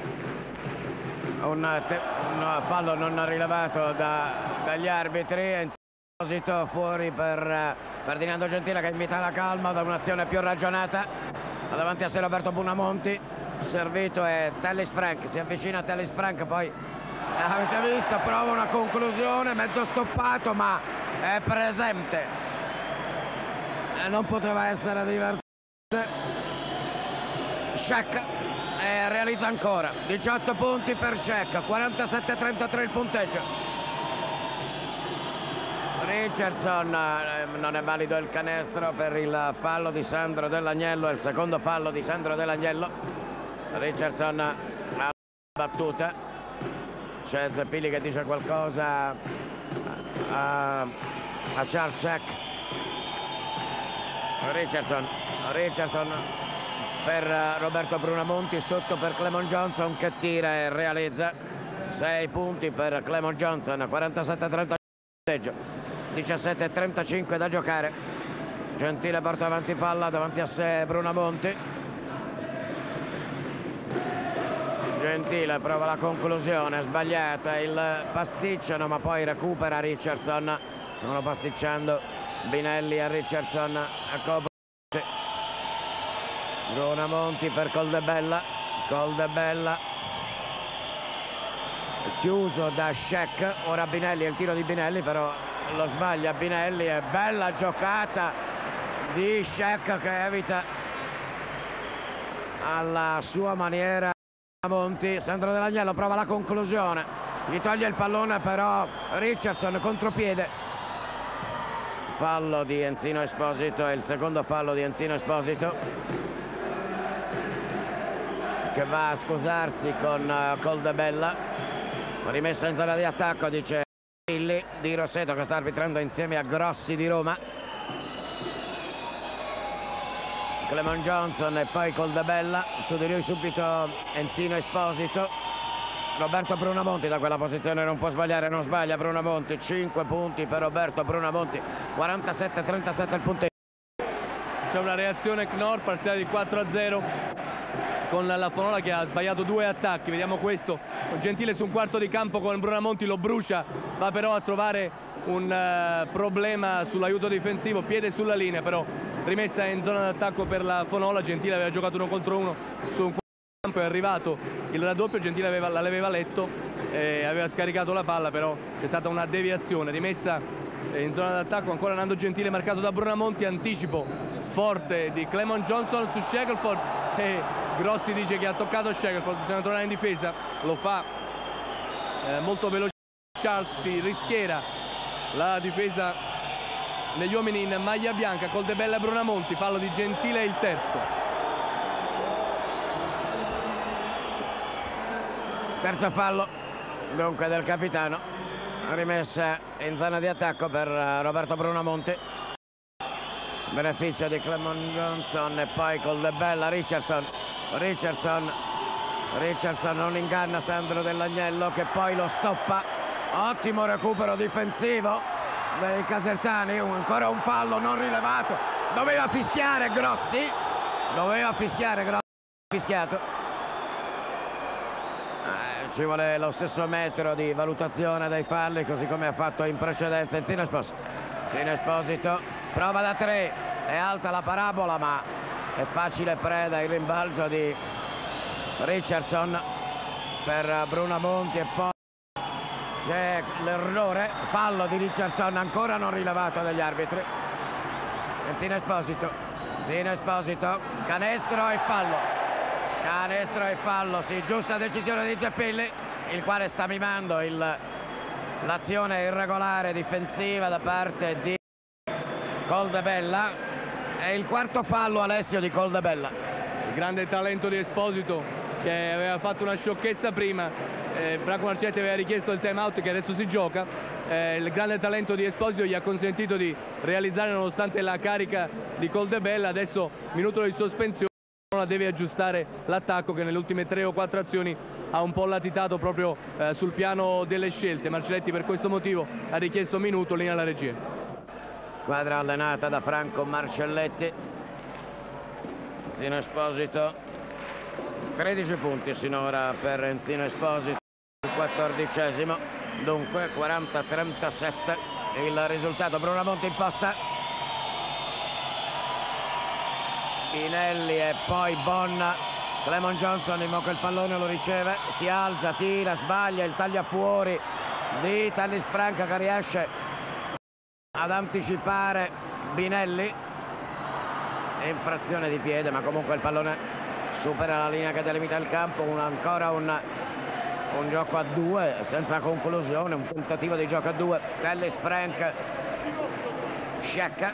un, un fallo non rilevato da, dagli arbitri. Enzino Esposito fuori per Ferdinando Gentile, che invita la calma da un'azione più ragionata. Davanti a sé Roberto Buonamonti, servito è Tellis Frank, si avvicina a Tellis Frank, poi avete visto, prova una conclusione, mezzo stoppato ma è presente, e non poteva essere divertente. Sheck eh, realizza ancora diciotto punti per Sheck, quarantasette a trentatré il punteggio. Richardson, eh, non è valido il canestro per il fallo di Sandro Dell'Agnello, è il secondo fallo di Sandro Dell'Agnello. Richardson ha battuta, c'è Zeppili che dice qualcosa a, a Charles Sheck. Richardson, Richardson per Roberto Brunamonti, sotto per Clemon Johnson che tira e realizza. Sei punti per Clemon Johnson, quarantasette a trenta diciassette a trentacinque da giocare. Gentile porta avanti palla, davanti a sé Brunamonti. Gentile prova la conclusione, sbagliata, il pasticciano, ma poi recupera Richardson. Stanno pasticciando Binelli e Richardson a Cobo. Brunamonti per Coldebella, Coldebella chiuso da Sheck. Ora Binelli, è il tiro di Binelli, però lo sbaglia Binelli. È bella giocata di Sheck che evita alla sua maniera Monti. Sandro Dell'Agnello prova la conclusione, gli toglie il pallone però Richardson, contropiede. Fallo di Enzino Esposito, è il secondo fallo di Enzino Esposito, che va a scusarsi con uh, Coldebella. Rimessa in zona di attacco, dice Illi di Rosseto, che sta arbitrando insieme a Grossi di Roma. Clemon Johnson e poi Coldebella, su di lui subito Enzino Esposito. Roberto Brunamonti da quella posizione non può sbagliare, non sbaglia Brunamonti. Cinque punti per Roberto Brunamonti, quarantasette a trentasette il punteggio. C'è una reazione Knorr, parziale di quattro a zero con la Fonola che ha sbagliato due attacchi. Vediamo questo, Gentile su un quarto di campo con Brunamonti, lo brucia, va però a trovare un uh, problema sull'aiuto difensivo, piede sulla linea, però rimessa in zona d'attacco per la Fonola. Gentile aveva giocato uno contro uno su un quarto di campo, è arrivato il raddoppio, Gentile aveva, l'aveva letto e aveva scaricato la palla, però c'è stata una deviazione. Rimessa in zona d'attacco ancora Nando Gentile, marcato da Brunamonti, anticipo forte di Clemon Johnson su Shackelford e Grossi dice che ha toccato Shackelford, bisogna tornare in difesa, lo fa eh, molto veloce. Charles si rischiera la difesa negli uomini in maglia bianca. Coldebella e Brunamonti, fallo di Gentile, il terzo. Terzo fallo dunque del capitano. Rimessa in zona di attacco per Roberto Brunamonti, beneficio di Clemon Johnson e poi Coldebella. Richardson, Richardson, Richardson non inganna Sandro Dell'Agnello che poi lo stoppa. Ottimo recupero difensivo dei casertani. Un, ancora un fallo non rilevato, doveva fischiare Grossi, doveva fischiare Grossi, fischiato. Eh, ci vuole lo stesso metro di valutazione dei falli, così come ha fatto in precedenza Enzino Esposito. Enzino Esposito prova da tre, è alta la parabola ma è facile preda il rimbalzo di Richardson per Brunamonti e poi c'è l'errore, fallo di Richardson ancora non rilevato dagli arbitri. Enzino Esposito, Enzino Esposito, canestro e fallo. Canestro e fallo, sì, giusta decisione di Zeppelli, il quale sta mimando l'azione irregolare difensiva da parte di Coldebella. È il quarto fallo, Alessio, di Coldebella. Il grande talento di Esposito che aveva fatto una sciocchezza prima, eh, Franco Marcetti aveva richiesto il time out che adesso si gioca. Eh, il grande talento di Esposito gli ha consentito di realizzare nonostante la carica di Coldebella. Adesso minuto di sospensione, deve aggiustare l'attacco che nelle ultime tre o quattro azioni ha un po' latitato proprio eh, sul piano delle scelte. Marcelletti per questo motivo ha richiesto minuto, linea alla regia. squadra allenata da Franco Marcelletti. Enzino Esposito, tredici punti sinora per Enzino Esposito, il quattordicesimo, dunque quaranta a trentasette il risultato. Brunamonti in posta, Pinelli e poi Bonna. Clemon Johnson invoca il pallone, lo riceve, si alza, tira, sbaglia, il taglia fuori di Tellis Frank che riesce ad anticipare Binelli. Infrazione di piede, ma comunque il pallone supera la linea che delimita il campo. Un, ancora un, un gioco a due senza conclusione, un tentativo di gioco a due. Tellis Frank sciacca,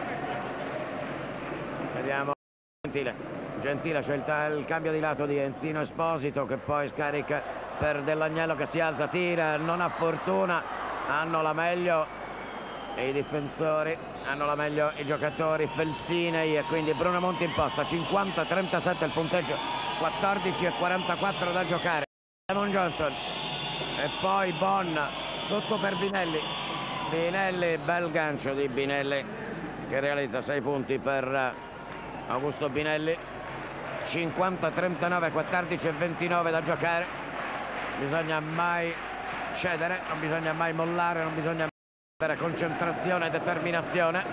vediamo Gentile. Gentile scelta il cambio di lato di Enzino Esposito che poi scarica per Dell'Agnello che si alza, tira, non ha fortuna. Hanno la meglio i difensori, hanno la meglio i giocatori Felsinei, e quindi Brunamonti in posta. Cinquanta a trentasette il punteggio, quattordici e quarantaquattro da giocare. Clemon Johnson e poi Bon sotto per Binelli. Binelli, bel gancio di Binelli che realizza sei punti per Augusto Binelli. Cinquanta a trentanove, quattordici e ventinove da giocare. Bisogna mai cedere, non bisogna mai mollare, non bisogna per concentrazione e determinazione.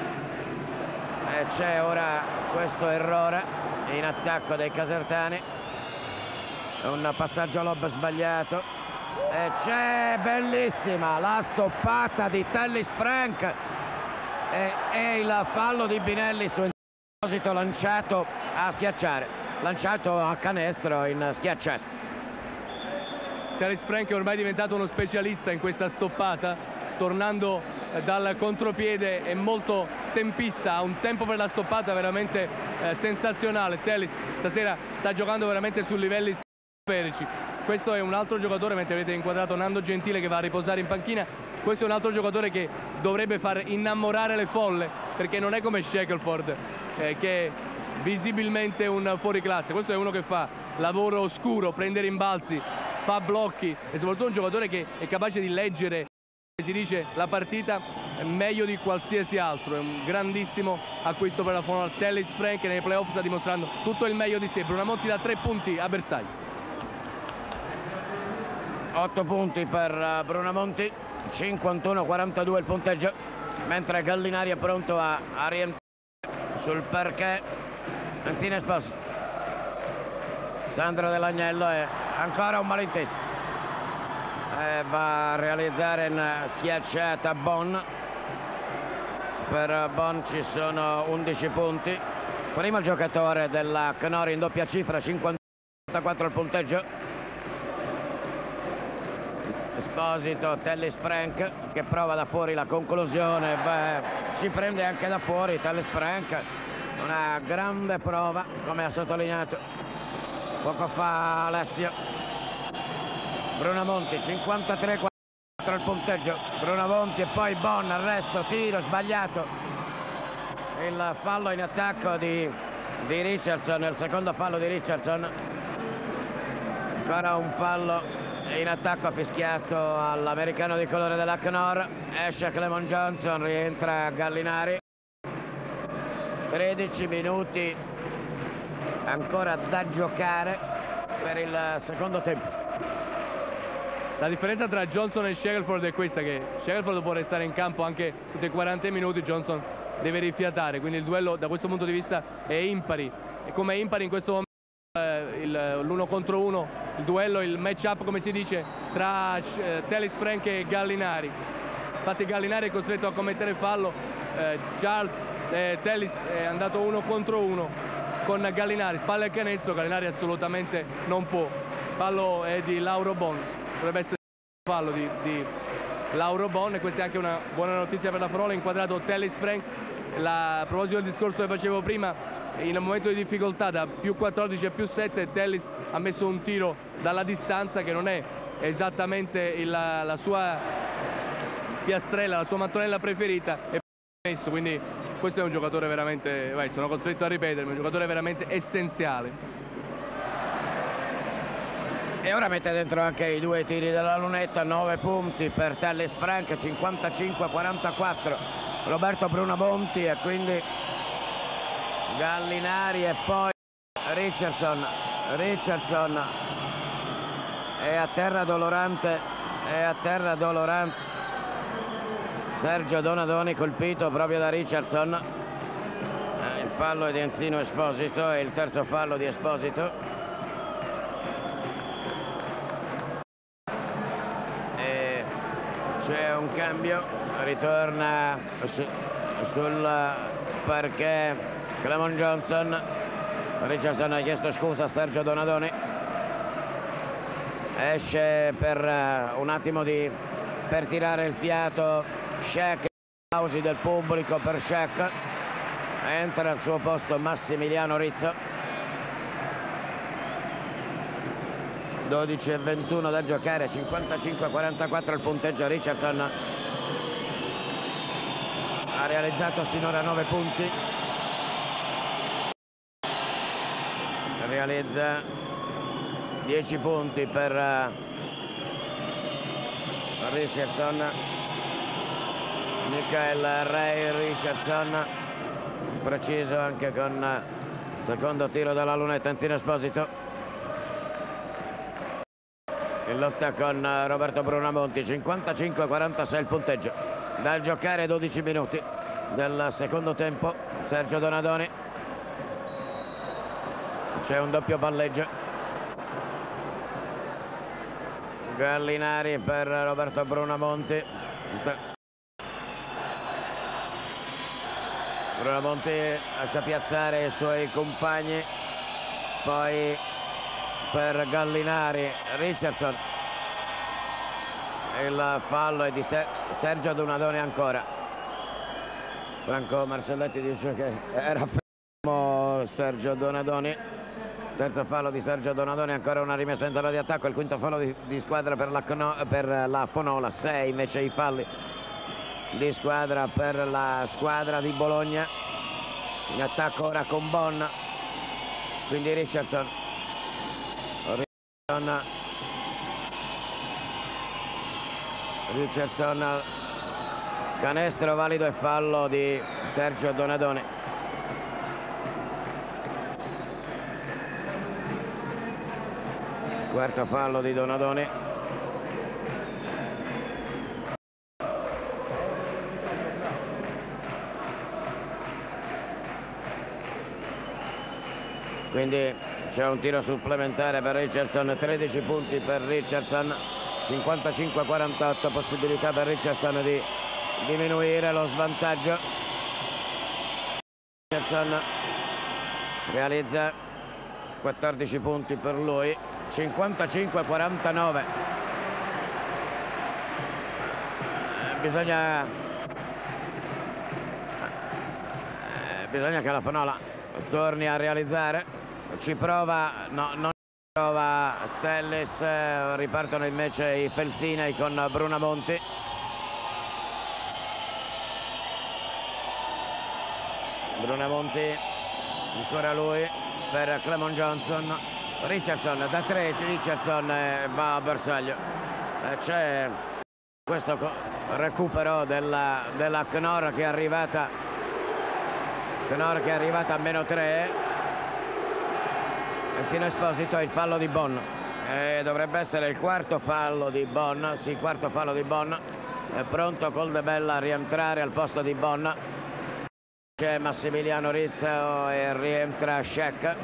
E c'è ora questo errore in attacco dei casertani, un passaggio lob sbagliato e c'è bellissima la stoppata di Tellis Frank e, e il fallo di Binelli su Esposito lanciato a schiacciare, lanciato a canestro in schiacciato. Tellis Frank è ormai diventato uno specialista in questa stoppata, tornando dal contropiede, è molto tempista, ha un tempo per la stoppata veramente eh, sensazionale. Tellis stasera sta giocando veramente su livelli stratosferici. Questo è un altro giocatore, mentre avete inquadrato Nando Gentile che va a riposare in panchina, questo è un altro giocatore che dovrebbe far innamorare le folle, perché non è come Shackelford eh, che è visibilmente un fuoriclasse. Questo è uno che fa lavoro oscuro, prende rimbalzi, fa blocchi e soprattutto un giocatore che è capace di leggere, si dice, la partita meglio di qualsiasi altro. È un grandissimo acquisto per la Fonal. Tellis Frank nei playoff sta dimostrando tutto il meglio di sé. Brunamonti da tre punti a bersaglio. otto punti per Brunamonti, cinquantuno a quarantadue il punteggio, mentre Gallinari è pronto a, a rientrare sul parquet. Enzino Esposito, Sandro Dell'Agnello è ancora un malinteso. Eh, va a realizzare in schiacciata Bon. Per Bon ci sono undici punti. Primo giocatore della Cnori in doppia cifra, cinquantaquattro il punteggio. Esposito, Tellis Frank che prova da fuori la conclusione. Beh, ci prende anche da fuori Tellis Frank. Una grande prova, come ha sottolineato poco fa Alessio. Brunamonti, cinquantatré a quarantaquattro il punteggio. Brunamonti e poi Bon, arresto, tiro sbagliato. Il fallo in attacco di, di Richardson, il secondo fallo di Richardson. Ancora un fallo in attacco fischiato all'americano di colore della Cnor. Esce Clemon Johnson, rientra Gallinari. tredici minuti ancora da giocare per il secondo tempo. La differenza tra Johnson e Shackelford è questa, che Shackelford può restare in campo anche tutti i quaranta minuti, Johnson deve rifiatare, quindi il duello da questo punto di vista è impari, e come è impari in questo momento eh, l'uno contro uno, il duello, il match up come si dice, tra eh, Tellis Frank e Gallinari. Infatti Gallinari è costretto a commettere fallo, eh, Charles eh, Tellis è andato uno contro uno con Gallinari, spalle al canestro, Gallinari assolutamente non può. Fallo è di Lauro Bon, dovrebbe essere un fallo di, di Lauro Bon, e questa è anche una buona notizia per la Frola. Inquadrato Tellis Frank. La, a proposito del discorso che facevo prima, in un momento di difficoltà da più quattordici a più sette Tellis ha messo un tiro dalla distanza che non è esattamente il, la, la sua piastrella, la sua mattonella preferita, e messo, quindi questo è un giocatore veramente, vai, sono costretto a ripetermi, un giocatore veramente essenziale. E ora mette dentro anche i due tiri della lunetta. Nove punti per Tellis Frank, cinquantacinque a quarantaquattro Roberto Brunamonti e quindi Gallinari e poi Richardson. Richardson è a terra dolorante, è a terra dolorante. Sergio Donadoni colpito proprio da Richardson. Eh, il fallo è di Enzino Esposito, è il terzo fallo di Esposito. E c'è un cambio, ritorna su, sul parquet Clemon Johnson. Richardson ha chiesto scusa a Sergio Donadoni. Esce per uh, un attimo di, per tirare il fiato Sheck, applausi del pubblico per Sheck. Entra al suo posto Massimiliano Rizzo. dodici e ventuno da giocare, cinquantacinque a quarantaquattro il punteggio. Richardson ha realizzato sinora nove punti, realizza dieci punti per Richardson. Michael Ray Richardson, preciso anche con il secondo tiro dalla lunetta. Enzino Esposito in lotta con Roberto Brunamonti. Cinquantacinque a quarantasei il punteggio, da giocare dodici minuti del secondo tempo. Sergio Donadoni, c'è un doppio palleggio. Gallinari per Roberto Brunamonti. Brunamonti lascia piazzare i suoi compagni, poi per Gallinari Richardson. Il fallo è di Sergio Donadoni ancora. Franco Marcelletti dice che era fermo Sergio Donadoni. Terzo fallo di Sergio Donadoni, ancora una rimessa in zona di attacco. Il quinto fallo di, di squadra per la, per la Fonola. Sei invece i falli di squadra per la squadra di Bologna. In attacco ora con Bon, quindi Richardson. Richardson, Richardson canestro valido e fallo di Sergio Donadoni. Quarto fallo di Donadoni. Quindi c'è un tiro supplementare per Richardson, tredici punti per Richardson, cinquantacinque a quarantotto, possibilità per Richardson di diminuire lo svantaggio. Richardson realizza quattordici punti per lui, cinquantacinque a quarantanove. Bisogna bisogna che la Fonola torni a realizzare. Ci prova, no, non ci prova Tellis. Ripartono invece i Felsinei con Brunamonti. Brunamonti, ancora lui per Clemon Johnson. Richardson da tre, Richardson va a bersaglio. C'è questo recupero della, della Knorr che è arrivata Knorr che è arrivata a meno tre. Enzino Esposito, il fallo di Bon. Eh, dovrebbe essere il quarto fallo di Bon. Sì, quarto fallo di Bon. È pronto Coldebella a rientrare al posto di Bon. C'è Massimiliano Rizzo e rientra Sheck.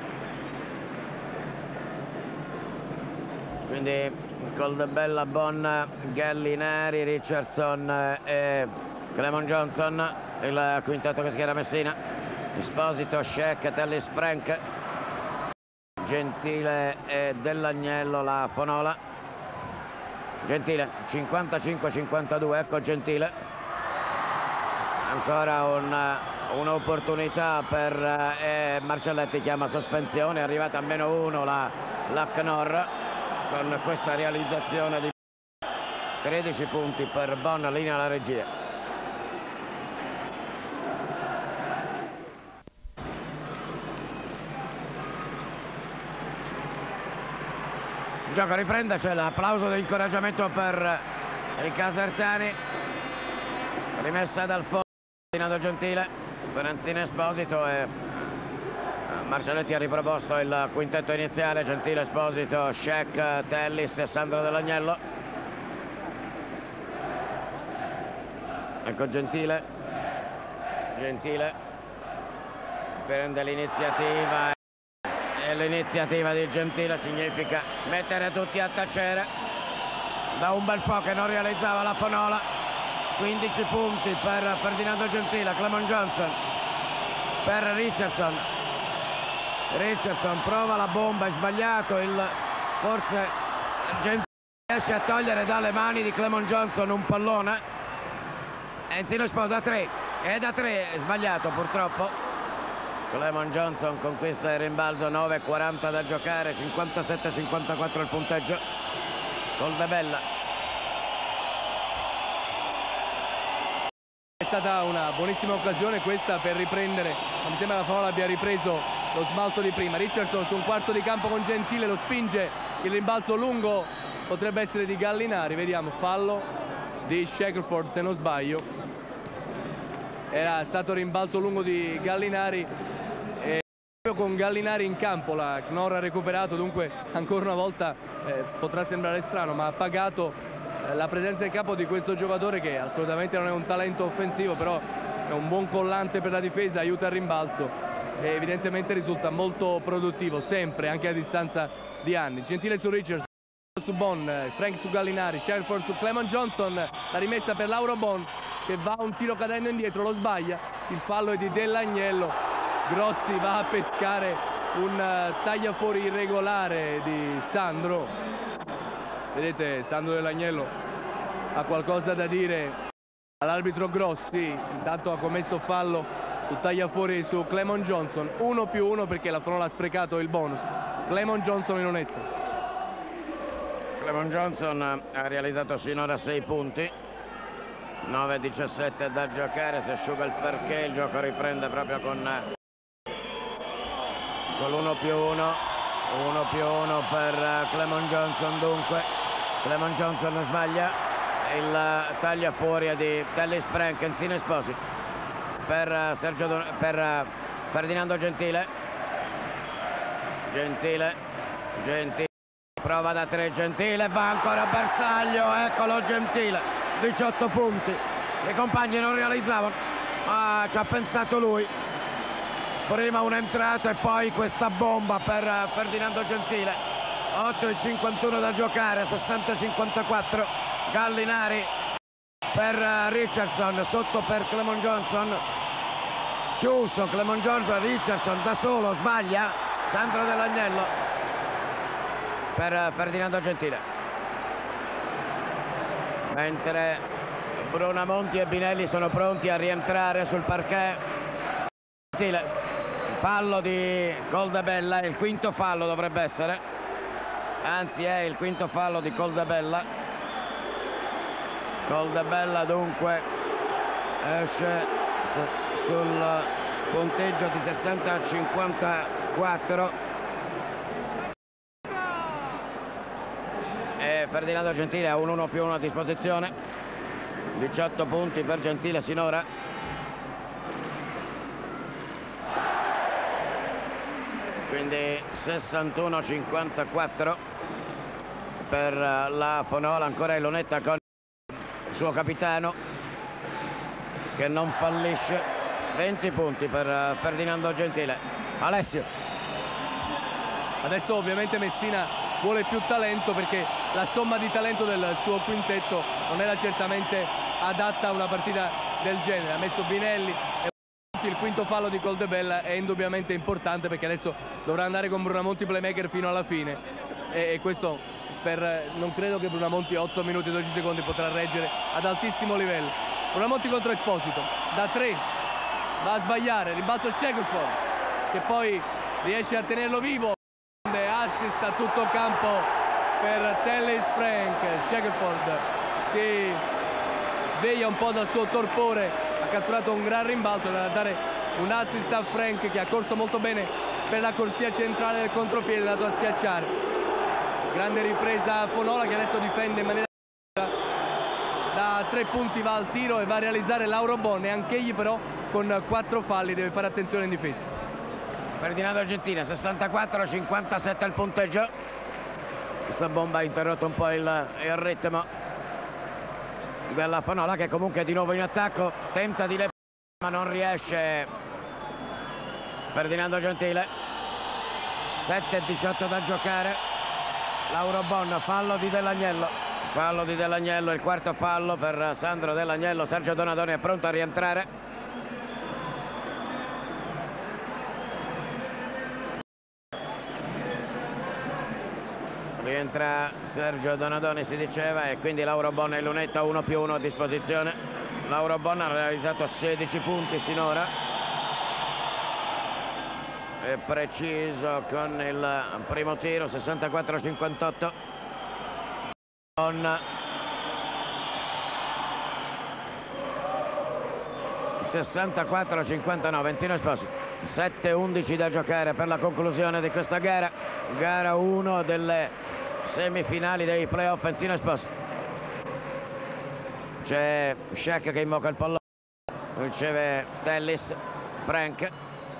Quindi Coldebella, Bon, Gallinari, Richardson e Clemon Johnson. Il quintetto che schiera Messina. Esposito, Sheck, Tellis Frank, Gentile e Dell'Agnello la Fonola. Gentile cinquantacinque a cinquantadue, ecco Gentile. Ancora un'opportunità per eh, Marcelletti, chiama sospensione. È arrivata a meno uno la, la Knorr con questa realizzazione di tredici punti per Bon. Linea alla regia. Il gioco riprende, c'è l'applauso di incoraggiamento per i casertani. Rimessa dal fondo. Ferdinando Gentile, Fiorentina Esposito e Marcelletti ha riproposto il quintetto iniziale: Gentile, Esposito, Scec, Tellis e Sandro Dell'Agnello. Ecco Gentile, Gentile prende l'iniziativa e l'iniziativa di Gentile significa mettere tutti a tacere. Da un bel po' che non realizzava la Fonola. Quindici punti per Ferdinando Gentile, Clemon Johnson per Richardson. Richardson prova la bomba, è sbagliato, il forse Gentile riesce a togliere dalle mani di Clemon Johnson un pallone. Enzino Esposito da tre, e da tre è sbagliato purtroppo. Clemon Johnson conquista il rimbalzo, nove e quaranta da giocare, cinquantasette a cinquantaquattro il punteggio. Coldebella. È stata una buonissima occasione questa per riprendere, mi sembra la Fonola abbia ripreso lo smalto di prima. Richardson su un quarto di campo con Gentile, lo spinge, il rimbalzo lungo potrebbe essere di Gallinari, vediamo, fallo di Shackelford se non sbaglio. Era stato rimbalzo lungo di Gallinari e con Gallinari in campo la Knorr ha recuperato, dunque ancora una volta eh, potrà sembrare strano ma ha pagato la presenza in campo di questo giocatore che assolutamente non è un talento offensivo, però è un buon collante per la difesa, aiuta il rimbalzo e evidentemente risulta molto produttivo sempre, anche a distanza di anni. Gentile su Richards, su Bon, Frank su Gallinari, Sherford su Clemon Johnson, la rimessa per Lauro Bon che va un tiro cadendo indietro, lo sbaglia, il fallo è di Dell'Agnello. Grossi va a pescare un tagliafuori irregolare di Sandro. Vedete, Sandro Dell'Agnello ha qualcosa da dire all'arbitro Grossi, intanto ha commesso fallo su tagliafuori su Clemon Johnson, uno più uno perché la Fonola ha sprecato il bonus. Clemon Johnson in onetto. Clemon Johnson ha realizzato sinora sei punti, nove a diciassette da giocare, si asciuga il perché, il gioco riprende proprio con, con l'uno più uno, uno più uno per Clemon Johnson dunque. Clemon Johnson sbaglia, il taglia fuori di Tellis Frank, Enzino Esposito per, Sergio Don, per Ferdinando Gentile. Gentile, Gentile, prova da tre Gentile, va ancora Bersaglio, eccolo Gentile, diciotto punti, i compagni non realizzavano, ma ci ha pensato lui. Prima un'entrata e poi questa bomba per Ferdinando Gentile. otto e cinquantuno da giocare, sessanta a cinquantaquattro. Gallinari per Richardson, sotto per Clemon Johnson, chiuso Clemon Johnson, Richardson da solo sbaglia, Sandro Dell'Agnello per Ferdinando Gentile, mentre Brunamonti e Binelli sono pronti a rientrare sul parquet. Gentile, fallo di Coldebella, il quinto fallo dovrebbe essere, anzi è il quinto fallo di Coldebella. Coldebella dunque esce sul punteggio di sessanta a cinquantaquattro e Ferdinando Gentile ha un uno più uno a disposizione, diciotto punti per Gentile sinora. Quindi sessantuno a cinquantaquattro per la Fonola, ancora in lunetta con il suo capitano che non fallisce. Venti punti per Ferdinando Gentile. Alessio. Adesso ovviamente Messina vuole più talento perché la somma di talento del suo quintetto non era certamente adatta a una partita del genere. Ha messo Binelli e il quinto fallo di Coldebella è indubbiamente importante perché adesso dovrà andare con Brunamonti playmaker fino alla fine e, e questo per, non credo che Brunamonti a otto minuti e dodici secondi potrà reggere ad altissimo livello. Brunamonti contro Esposito, da tre va a sbagliare, rimbalzo Shackelford che poi riesce a tenerlo vivo, assist a tutto campo per Tellis Frank. Shackelford si sveglia un po' dal suo torpore, ha catturato un gran rimbalzo da dare un assist a Frank che ha corso molto bene per la corsia centrale del contropiede, è andato a schiacciare. Grande ripresa a Fonola che adesso difende in maniera da da tre punti va al tiro e va a realizzare Lauro Bon, e anch'egli però con quattro falli deve fare attenzione in difesa. Ferdinando Gentile, sessantaquattro a cinquantasette il punteggio. Questa bomba ha interrotto un po' il, il ritmo della Fanola, che comunque è di nuovo in attacco, tenta di le ma non riesce Ferdinando Gentile. Sette e diciotto da giocare. Lauro Bon, fallo di Dell'Agnello, fallo di Dell'Agnello, il quarto fallo per Sandro Dell'Agnello. Sergio Donadoni è pronto a rientrare. Rientra Sergio Donadoni, si diceva, e quindi Lauro Bon e Lunetta uno più uno a disposizione. Lauro Bon ha realizzato sedici punti sinora, è preciso con il primo tiro, sessantaquattro a cinquantotto. Bon sessantaquattro a cinquantanove. Enzino Esposito, sette undici da giocare per la conclusione di questa gara, gara uno delle semifinali dei playoff. Enzino Esposito, c'è Shaq che invoca il pallone, riceve Tellis, Frank,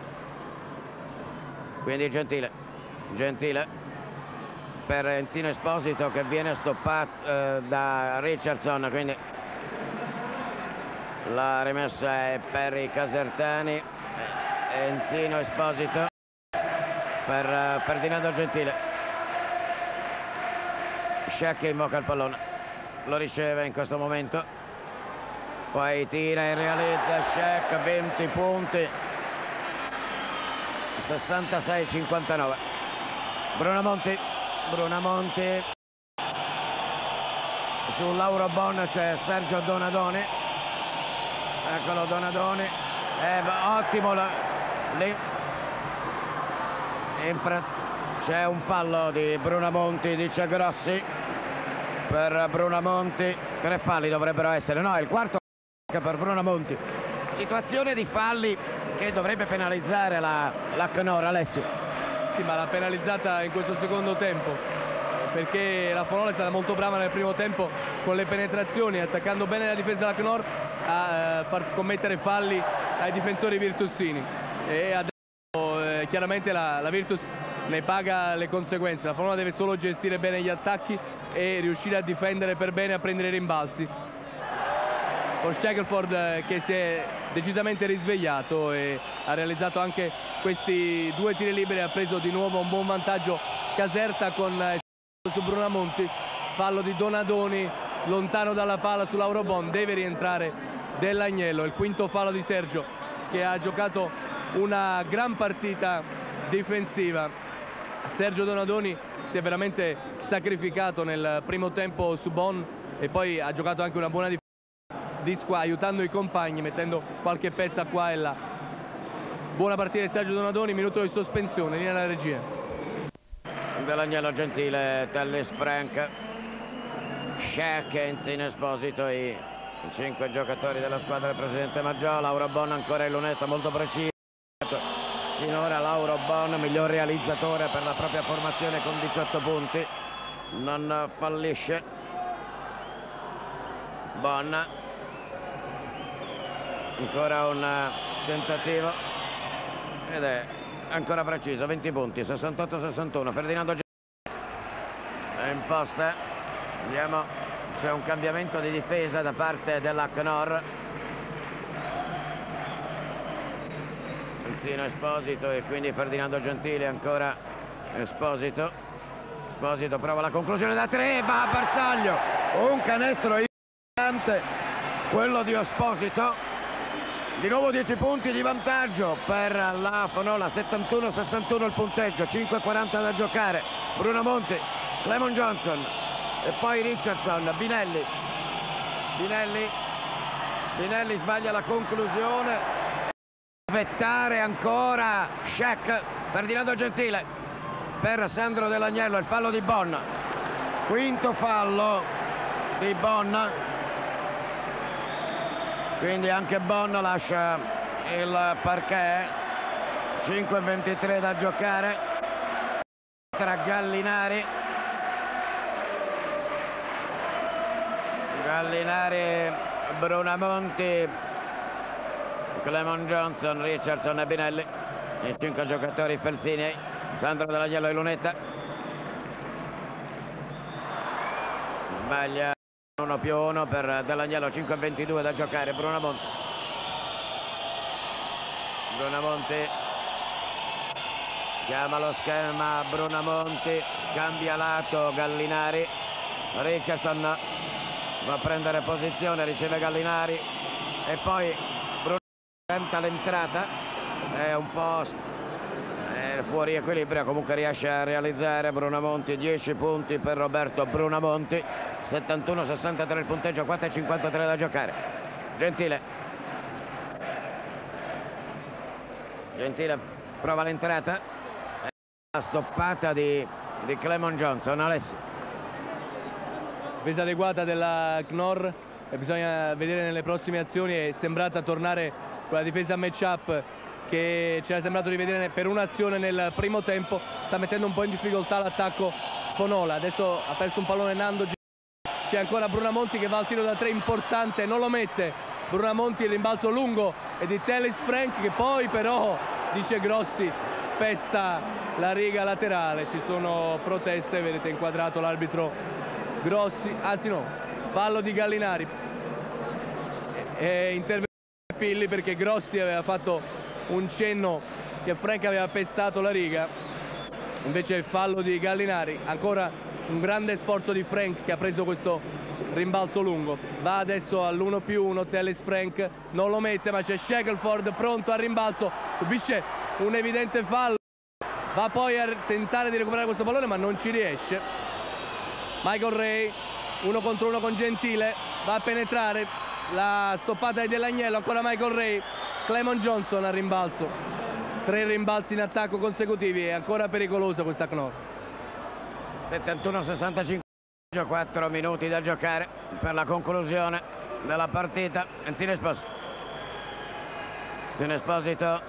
quindi Gentile, Gentile per Enzino Esposito che viene stoppato eh, da Richardson, quindi la rimessa è per i casertani. Enzino Esposito per uh, Ferdinando Gentile. Shaq invoca il pallone, lo riceve in questo momento, poi tira e realizza Shaq, venti punti, sessantasei a cinquantanove. Brunamonti, Brunamonti su Lauro Bon c'è Sergio Donadoni, eccolo Donadoni, eh, ottimo la, lì, c'è un fallo di Brunamonti, dice Grossi, per Brunamonti, tre falli dovrebbero essere, no, è il quarto per Brunamonti. Situazione di falli che dovrebbe penalizzare la, la Knorr, Alessio. Sì, ma l'ha penalizzata in questo secondo tempo, perché la Fanola è stata molto brava nel primo tempo con le penetrazioni, attaccando bene la difesa della Knorr a eh, far commettere falli ai difensori virtussini, e adesso eh, chiaramente la, la Virtus ne paga le conseguenze. La Fanola deve solo gestire bene gli attacchi e riuscire a difendere per bene, a prendere rimbalzi. Con Shackelford eh, che si è decisamente risvegliato e ha realizzato anche questi due tiri liberi, ha preso di nuovo un buon vantaggio Caserta con eh, su Brunamonti. Fallo di Donadoni lontano dalla palla su Lauro Bon, deve rientrare Dell'Agnello. Il quinto fallo di Sergio, che ha giocato una gran partita difensiva. Sergio Donadoni si è veramente sacrificato nel primo tempo su Bon e poi ha giocato anche una buona difesa di squadra, aiutando i compagni, mettendo qualche pezza qua e là. Buona partita di Sergio Donadoni, minuto di sospensione, linea alla regia. Dell'Agnello, Gentile, Tellis, Frank, Shaq, Enzino Esposito, i cinque giocatori della squadra del presidente Maggiò. Lauro Bon ancora in lunetta, molto preciso. Sinora Lauro Bon, miglior realizzatore per la propria formazione con diciotto punti, non fallisce. Bon, ancora un tentativo ed è ancora preciso, venti punti, sessantotto a sessantuno. Ferdinando è in posta, vediamo, c'è un cambiamento di difesa da parte della Knorr. Enzino Esposito e quindi Ferdinando Gentile, ancora Esposito. Esposito prova la conclusione da tre, va a bersaglio, un canestro importante quello di Esposito. Di nuovo dieci punti di vantaggio per la Fanola, settantuno a sessantuno il punteggio, cinque e quaranta da giocare. Brunamonti, Clemon Johnson e poi Richardson, Binelli. Binelli, Binelli sbaglia la conclusione. Aspettare ancora Shaq. Ferdinando Gentile per Sandro Dell'Agnello, il fallo di Bon, quinto fallo di Bon, quindi anche Bon lascia il parquet. Cinque e ventitré da giocare tra Gallinari, Gallinari, Brunamonti, Clemon Johnson, Richardson e Binelli, i cinque giocatori felsinei, Sandro Dell'Agnello e Lunetta. Sbaglia uno più uno per Dell'Agnello, cinque e ventidue da giocare. Brunamonti, Brunamonti chiama lo schema, Brunamonti cambia lato, Gallinari, Richardson va a prendere posizione, riceve Gallinari e poi Bruno tenta l'entrata, è un po' è fuori equilibrio, comunque riesce a realizzare Brunamonti. Dieci punti per Roberto Brunamonti, settantuno sessantatré il punteggio, quattro e cinquantatré da giocare. Gentile, Gentile prova l'entrata, la stoppata di, di Clemon Johnson. Alessio. Difesa adeguata della Knorr e bisogna vedere nelle prossime azioni, è sembrata tornare quella difesa match-up che ci era sembrato di vedere per un'azione nel primo tempo. Sta mettendo un po' in difficoltà l'attacco Fonola, adesso ha perso un pallone Nando, c'è ancora Brunamonti che va al tiro da tre importante, non lo mette. Brunamonti, il rimbalzo lungo e di Tellis Frank che poi però, dice Grossi, pesta la riga laterale. Ci sono proteste, vedete inquadrato l'arbitro Grossi, anzi no, fallo di Gallinari, è intervenuto Pilli perché Grossi aveva fatto un cenno che Frank aveva pestato la riga, invece il fallo di Gallinari. Ancora un grande sforzo di Frank che ha preso questo rimbalzo lungo, va adesso all'uno più uno, Tellis Frank non lo mette ma c'è Shackelford pronto al rimbalzo, subisce un evidente fallo, va poi a tentare di recuperare questo pallone ma non ci riesce. Michael Ray, uno contro uno con Gentile, va a penetrare, la stoppata di Dell'Agnello, ancora Michael Ray, Clemon Johnson al rimbalzo, tre rimbalzi in attacco consecutivi, è ancora pericolosa questa Knorr. settantuno sessantacinque, quattro minuti da giocare per la conclusione della partita. Enzino Esposito, Enzino Esposito,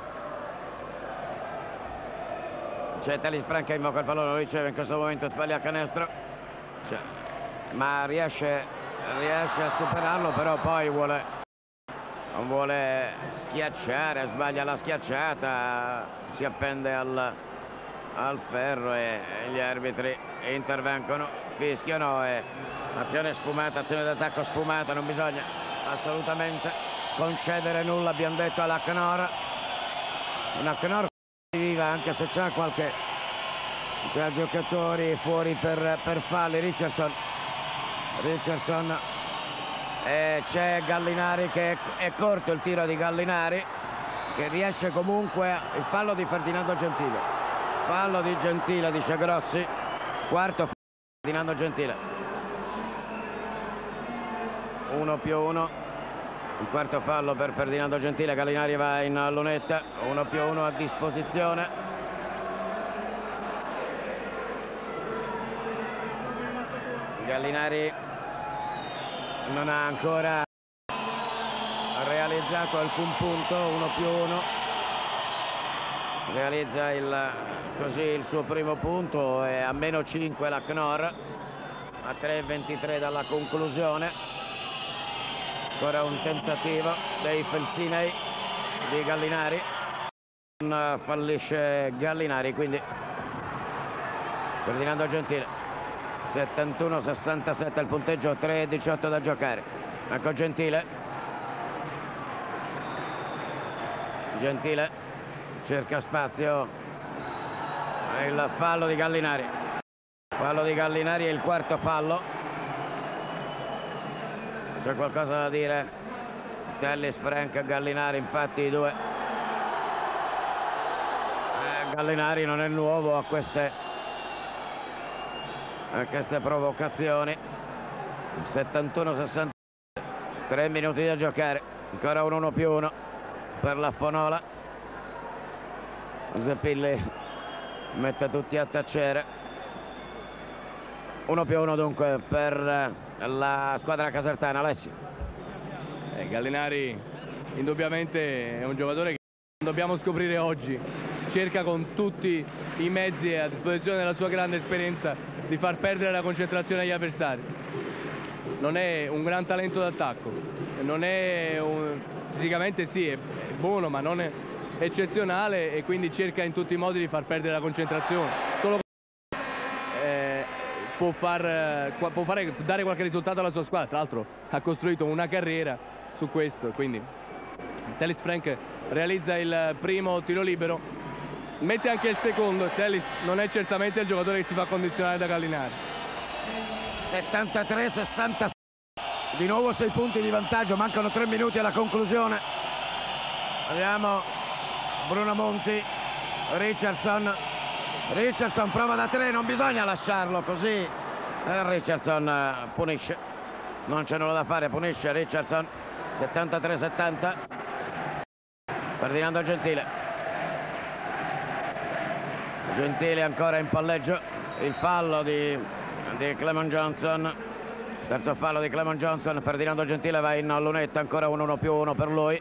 c'è Tellis Frank che invoca il pallone, lo riceve in questo momento, sbaglia a canestro. Cioè, ma riesce, riesce a superarlo, però poi vuole, vuole schiacciare, sbaglia la schiacciata, si appende al, al ferro e, e gli arbitri intervengono, fischiano e azione sfumata, azione d'attacco sfumata, non bisogna assolutamente concedere nulla, abbiamo detto alla Knorr, una Knorr viva anche se c'è qualche... c'è giocatori fuori per, per falli. Richardson, Richardson e c'è Gallinari che è, è corto il tiro di Gallinari che riesce comunque, il fallo di Ferdinando Gentile, fallo di Gentile dice Grossi, quarto fallo di Ferdinando Gentile, uno più uno, il quarto fallo per Ferdinando Gentile. Gallinari va in lunetta, uno più uno a disposizione. Gallinari non ha ancora realizzato alcun punto, uno più uno, realizza il, così il suo primo punto e a meno cinque la Knorr, a tre e ventitré dalla conclusione. Ancora un tentativo dei felsinei di Gallinari, non fallisce Gallinari, quindi Ferdinando Gentile. settantuno sessantasette il punteggio, tre e diciotto da giocare. Ecco Gentile, Gentile cerca spazio, il fallo di Gallinari, fallo di Gallinari è il quarto fallo. C'è qualcosa da dire? Tellis Frank, Gallinari, infatti i due eh, Gallinari non è nuovo a queste a queste provocazioni. settantuno sessanta, tre minuti da giocare, ancora un uno più uno per la Fonola. Zeppilli mette tutti a tacere, uno più uno dunque per la squadra casertana. Alessio. eh, Gallinari indubbiamente è un giocatore che non dobbiamo scoprire oggi, cerca con tutti i mezzi a disposizione della sua grande esperienza di far perdere la concentrazione agli avversari. non è un gran talento d'attacco, non è un, fisicamente sì, è buono, ma non è eccezionale, e quindi cerca in tutti i modi di far perdere la concentrazione. Solo eh, può, far, può fare, dare qualche risultato alla sua squadra. Tra l'altro ha costruito una carriera su questo, quindi Tellis Frank realizza il primo tiro libero, mette anche il secondo. Tellis non è certamente il giocatore che si fa condizionare da Gallinari. settantatré sessantasei, di nuovo sei punti di vantaggio, mancano tre minuti alla conclusione. Vediamo Bruno Monti, Richardson, Richardson prova da tre, non bisogna lasciarlo così. eh, Richardson punisce, non c'è nulla da fare, punisce Richardson. Settantatré settanta, Ferdinando Gentile, Gentile ancora in palleggio, il fallo di, di Clemon Johnson, terzo fallo di Clemon Johnson. Ferdinando Gentile va in lunetta, ancora un uno più uno per lui.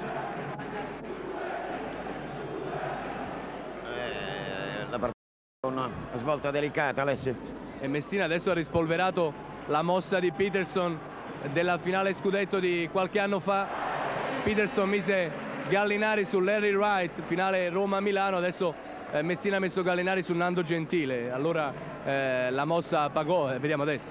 Eh, la partita una svolta delicata, Alessio. E Messina adesso ha rispolverato la mossa di Peterson della finale scudetto di qualche anno fa. Peterson mise Gallinari su Larry Wright, finale Roma-Milano, adesso eh, Messina ha messo Gallinari su Nando Gentile, allora eh, la mossa pagò, eh, vediamo adesso.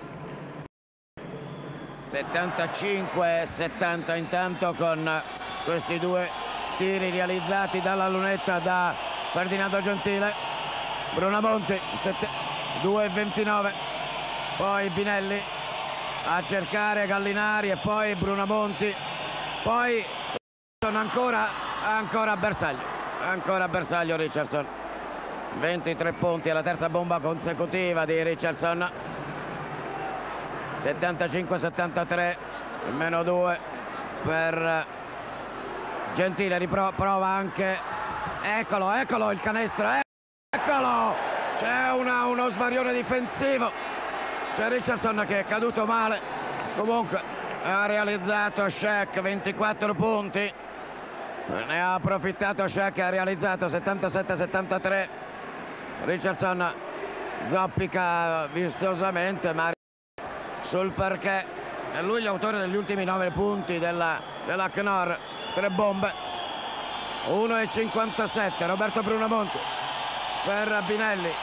settantacinque settanta intanto, con questi due tiri realizzati dalla lunetta da Ferdinando Gentile. Bruno Monti, due ventinove, poi Binelli a cercare Gallinari e poi Bruno Monti, poi ancora, ancora Bersaglio, ancora Bersaglio Richardson. ventitré punti alla terza bomba consecutiva di Richardson. settantacinque settantatré, meno due per Gentile, riprova anche, eccolo, eccolo il canestro, eccolo, c'è una, uno svarione difensivo. C'è Richardson che è caduto male, comunque ha realizzato Shaq, ventiquattro punti, ne ha approfittato Shaq, ha realizzato settantasette settantatré. Richardson zoppica vistosamente, ma sul perché è lui l'autore degli ultimi nove punti della, della Knorr, tre bombe. uno e cinquantasette, Roberto Bruno Monti per Binelli.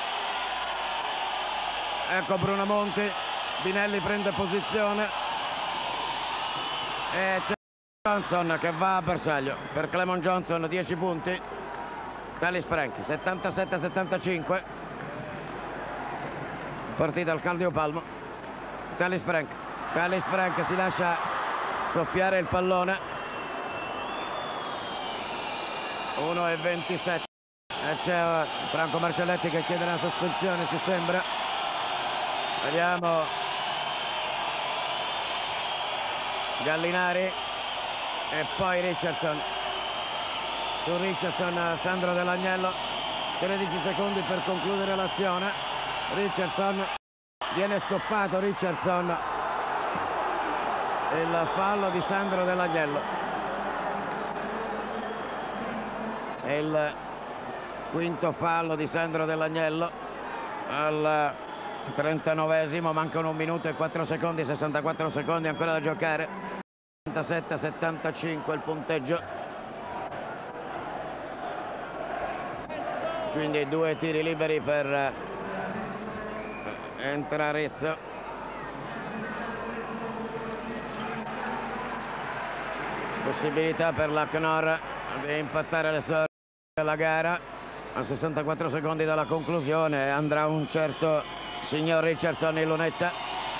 Ecco Bruno Monti, Binelli prende posizione e c'è Johnson che va a bersaglio per Clemon Johnson, dieci punti. Tellis Frank, settantasette settantacinque, partita al cardiopalmo. Tellis Frank, Tellis Frank si lascia soffiare il pallone. uno e ventisette, e c'è Franco Marcelletti che chiede una sospensione, ci sembra. Vediamo Gallinari e poi Richardson. Su Richardson Sandro Dell'Agnello, tredici secondi per concludere l'azione. Richardson viene stoppato, Richardson, il fallo di Sandro Dell'Agnello. È il quinto fallo di Sandro Dell'Agnello al trentanovesimo, mancano un minuto e quattro secondi, sessantaquattro secondi ancora da giocare. settantasette settantacinque il punteggio, quindi due tiri liberi per Entrarezzo. Possibilità per la Knorr di impattare le sorti della gara. A sessantaquattro secondi dalla conclusione andrà un certo signor Richardson in lunetta.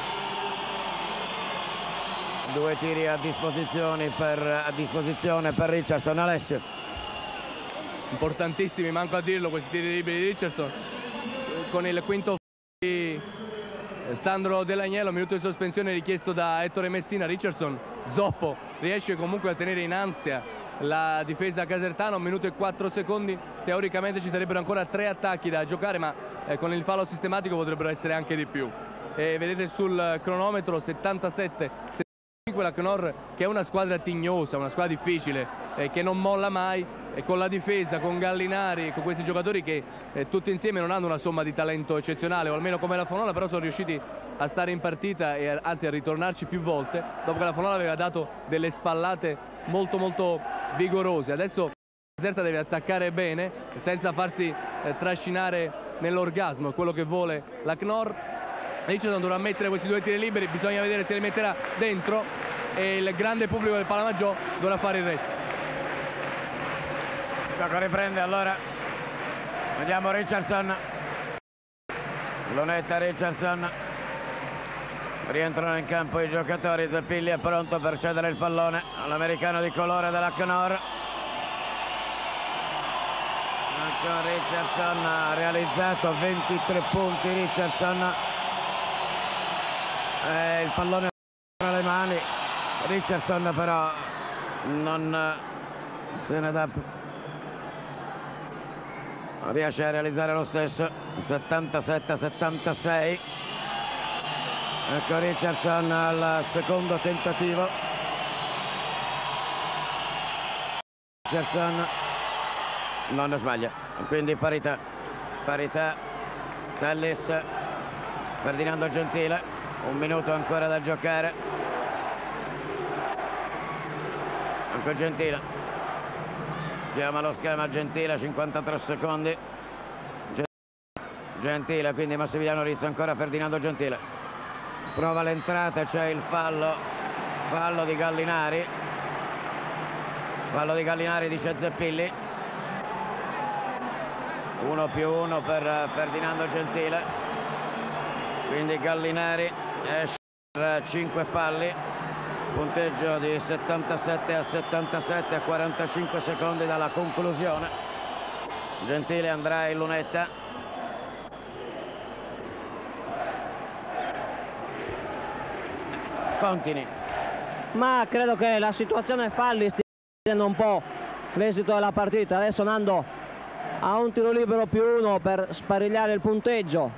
Due tiri a disposizione per, a disposizione per Richardson. Alessio. Importantissimi, manco a dirlo, questi tiri liberi di Richardson. Con il quinto di Sandro Dell'Agnello, minuto di sospensione richiesto da Ettore Messina. Richardson, zoppo, riesce comunque a tenere in ansia la difesa casertana. Un minuto e quattro secondi, teoricamente ci sarebbero ancora tre attacchi da giocare, ma eh, con il fallo sistematico potrebbero essere anche di più. E vedete sul cronometro settantasette settantacinque la Knorr, che è una squadra tignosa, una squadra difficile, eh, che non molla mai, e con la difesa, con Gallinari, con questi giocatori che eh, tutti insieme non hanno una somma di talento eccezionale, o almeno come la Fonola, però sono riusciti a stare in partita e a, anzi a ritornarci più volte, dopo che la Fonola aveva dato delle spallate molto molto vigorose. Adesso Caserta deve attaccare bene senza farsi eh, trascinare nell'orgasmo, quello che vuole la Knorr. Richardson dovrà mettere questi due tiri liberi, bisogna vedere se li metterà dentro e il grande pubblico del Palamaggiò dovrà fare il resto. Il gioco riprende allora, vediamo Richardson, Lunetta, Richardson, rientrano in campo i giocatori. Zappilli è pronto per cedere il pallone all'americano di colore della Knorr. Ecco, Richardson ha realizzato ventitré punti. Richardson, eh, il pallone tra le mani. Richardson però non se ne dà più, non riesce a realizzare lo stesso. settantasette a settantasei. Ecco Richardson al secondo tentativo. Richardson non sbaglia, quindi parità. Parità. Tallis, Ferdinando Gentile, un minuto ancora da giocare. Anche Gentile, chiama lo schema Gentile, cinquantatré secondi. Gentile, quindi Massimiliano Rizzo, ancora Ferdinando Gentile. Prova l'entrata, c'è il fallo, fallo di Gallinari, fallo di Gallinari dice Zappilli, uno più uno per Ferdinando Gentile, quindi Gallinari esce per cinque falli, punteggio di settantasette a settantasette a quarantacinque secondi dalla conclusione. Gentile andrà in lunetta. Contini. Ma credo che la situazione falli stia decidendo un po' l'esito della partita. Adesso Nando ha un tiro libero più uno per sparigliare il punteggio.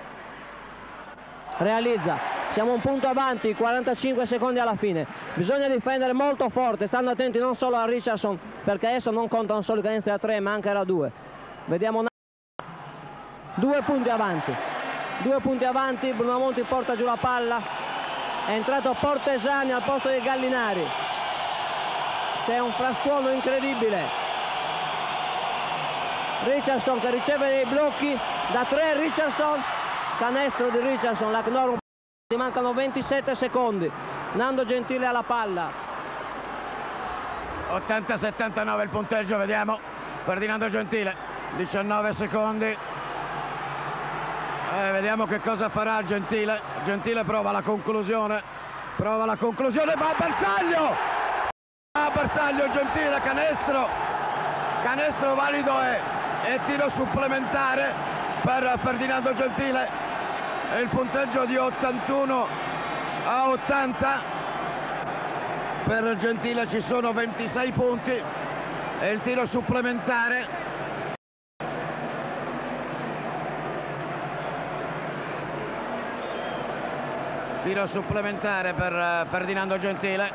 Realizza. Siamo un punto avanti, quarantacinque secondi alla fine. Bisogna difendere molto forte, stando attenti non solo a Richardson, perché adesso non contano solo i canestri da tre, ma anche da due. Vediamo Nando. Due punti avanti. Due punti avanti, Brunamonti porta giù la palla. È entrato Portesani al posto di Gallinari. C'è un frastuono incredibile. Richardson che riceve dei blocchi da tre. Richardson, canestro di Richardson. La Knorr, gli mancano ventisette secondi. Nando Gentile alla palla. ottanta a settantanove il punteggio, vediamo. Ferdinando Gentile, diciannove secondi. Eh, vediamo che cosa farà Gentile. Gentile prova la conclusione. Prova la conclusione, va a bersaglio! Va a bersaglio Gentile, canestro. Canestro valido e, e tiro supplementare per Ferdinando Gentile. E il punteggio di ottantuno a ottanta. Per Gentile ci sono ventisei punti. E il tiro supplementare. Tiro supplementare per Ferdinando Gentile.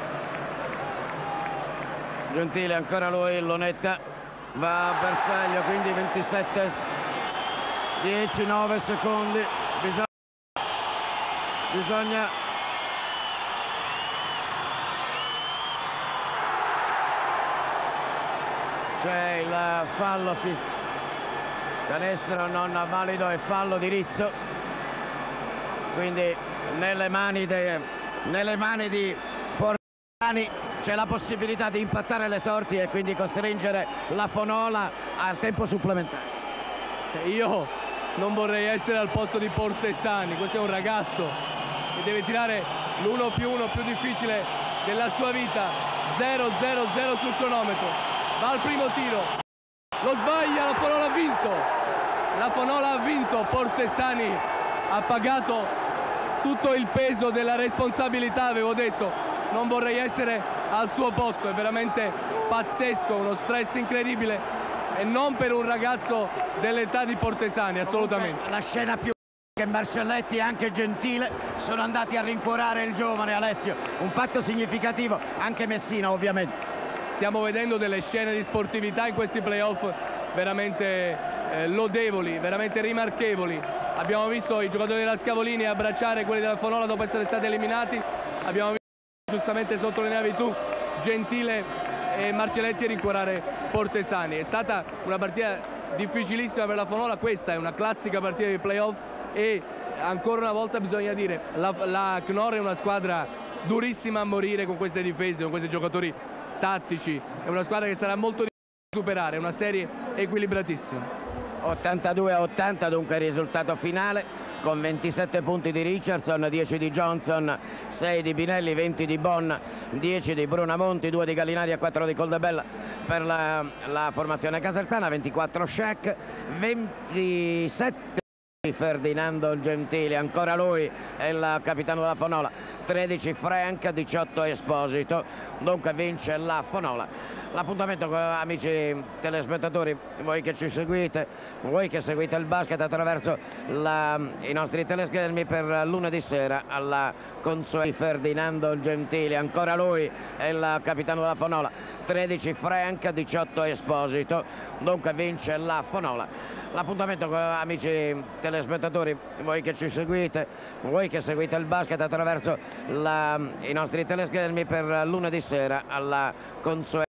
Gentile ancora lui, Lunetta va a bersaglio, quindi ventisette, dieci, nove secondi. Bisogna, bisogna c'è il fallo, canestro non valido e fallo di Rizzo, quindi nelle mani, de, nelle mani di Portesani c'è la possibilità di impattare le sorti e quindi costringere la Fonola al tempo supplementare. Io non vorrei essere al posto di Portesani, questo è un ragazzo che deve tirare l'uno più uno più difficile della sua vita. Zero zero zero sul cronometro, va al primo tiro, lo sbaglia, la Fonola ha vinto, la Fonola ha vinto, Portesani ha pagato tutto il peso della responsabilità. Avevo detto non vorrei essere al suo posto, è veramente pazzesco, uno stress incredibile e non per un ragazzo dell'età di Portesani, assolutamente. Comunque, la scena più che Marcelletti e anche Gentile sono andati a rincuorare il giovane Alessio, un fatto significativo, anche Messina ovviamente. Stiamo vedendo delle scene di sportività in questi playoff veramente eh, lodevoli, veramente rimarchevoli. Abbiamo visto i giocatori della Scavolini abbracciare quelli della Fonola dopo essere stati eliminati. Abbiamo visto, giustamente sottolineavi tu, Gentile e Marcelletti rincuorare Portesani. È stata una partita difficilissima per la Fonola, questa è una classica partita di playoff e ancora una volta bisogna dire la, la Knorr è una squadra durissima a morire con queste difese, con questi giocatori tattici, è una squadra che sarà molto difficile da superare, è una serie equilibratissima. ottantadue a ottanta dunque il risultato finale, con ventisette punti di Richardson, dieci di Johnson, sei di Binelli, venti di Bonn, dieci di Brunamonti, due di Gallinari e quattro di Coldebella per la, la formazione casertana, ventiquattro Scheck, ventisette di Ferdinando Gentili, ancora lui è il capitano della Fonola, tredici Frank, diciotto Esposito, dunque vince la Fonola. L'appuntamento, amici telespettatori, voi che ci seguite, voi che seguite il basket attraverso la, i nostri teleschermi, per lunedì sera alla consueta Ferdinando Gentili, ancora lui è il capitano della Fonola, tredici Frank, diciotto Esposito, dunque vince la Fonola. L'appuntamento, amici telespettatori, voi che ci seguite, voi che seguite il basket attraverso la, i nostri teleschermi, per lunedì sera alla consueta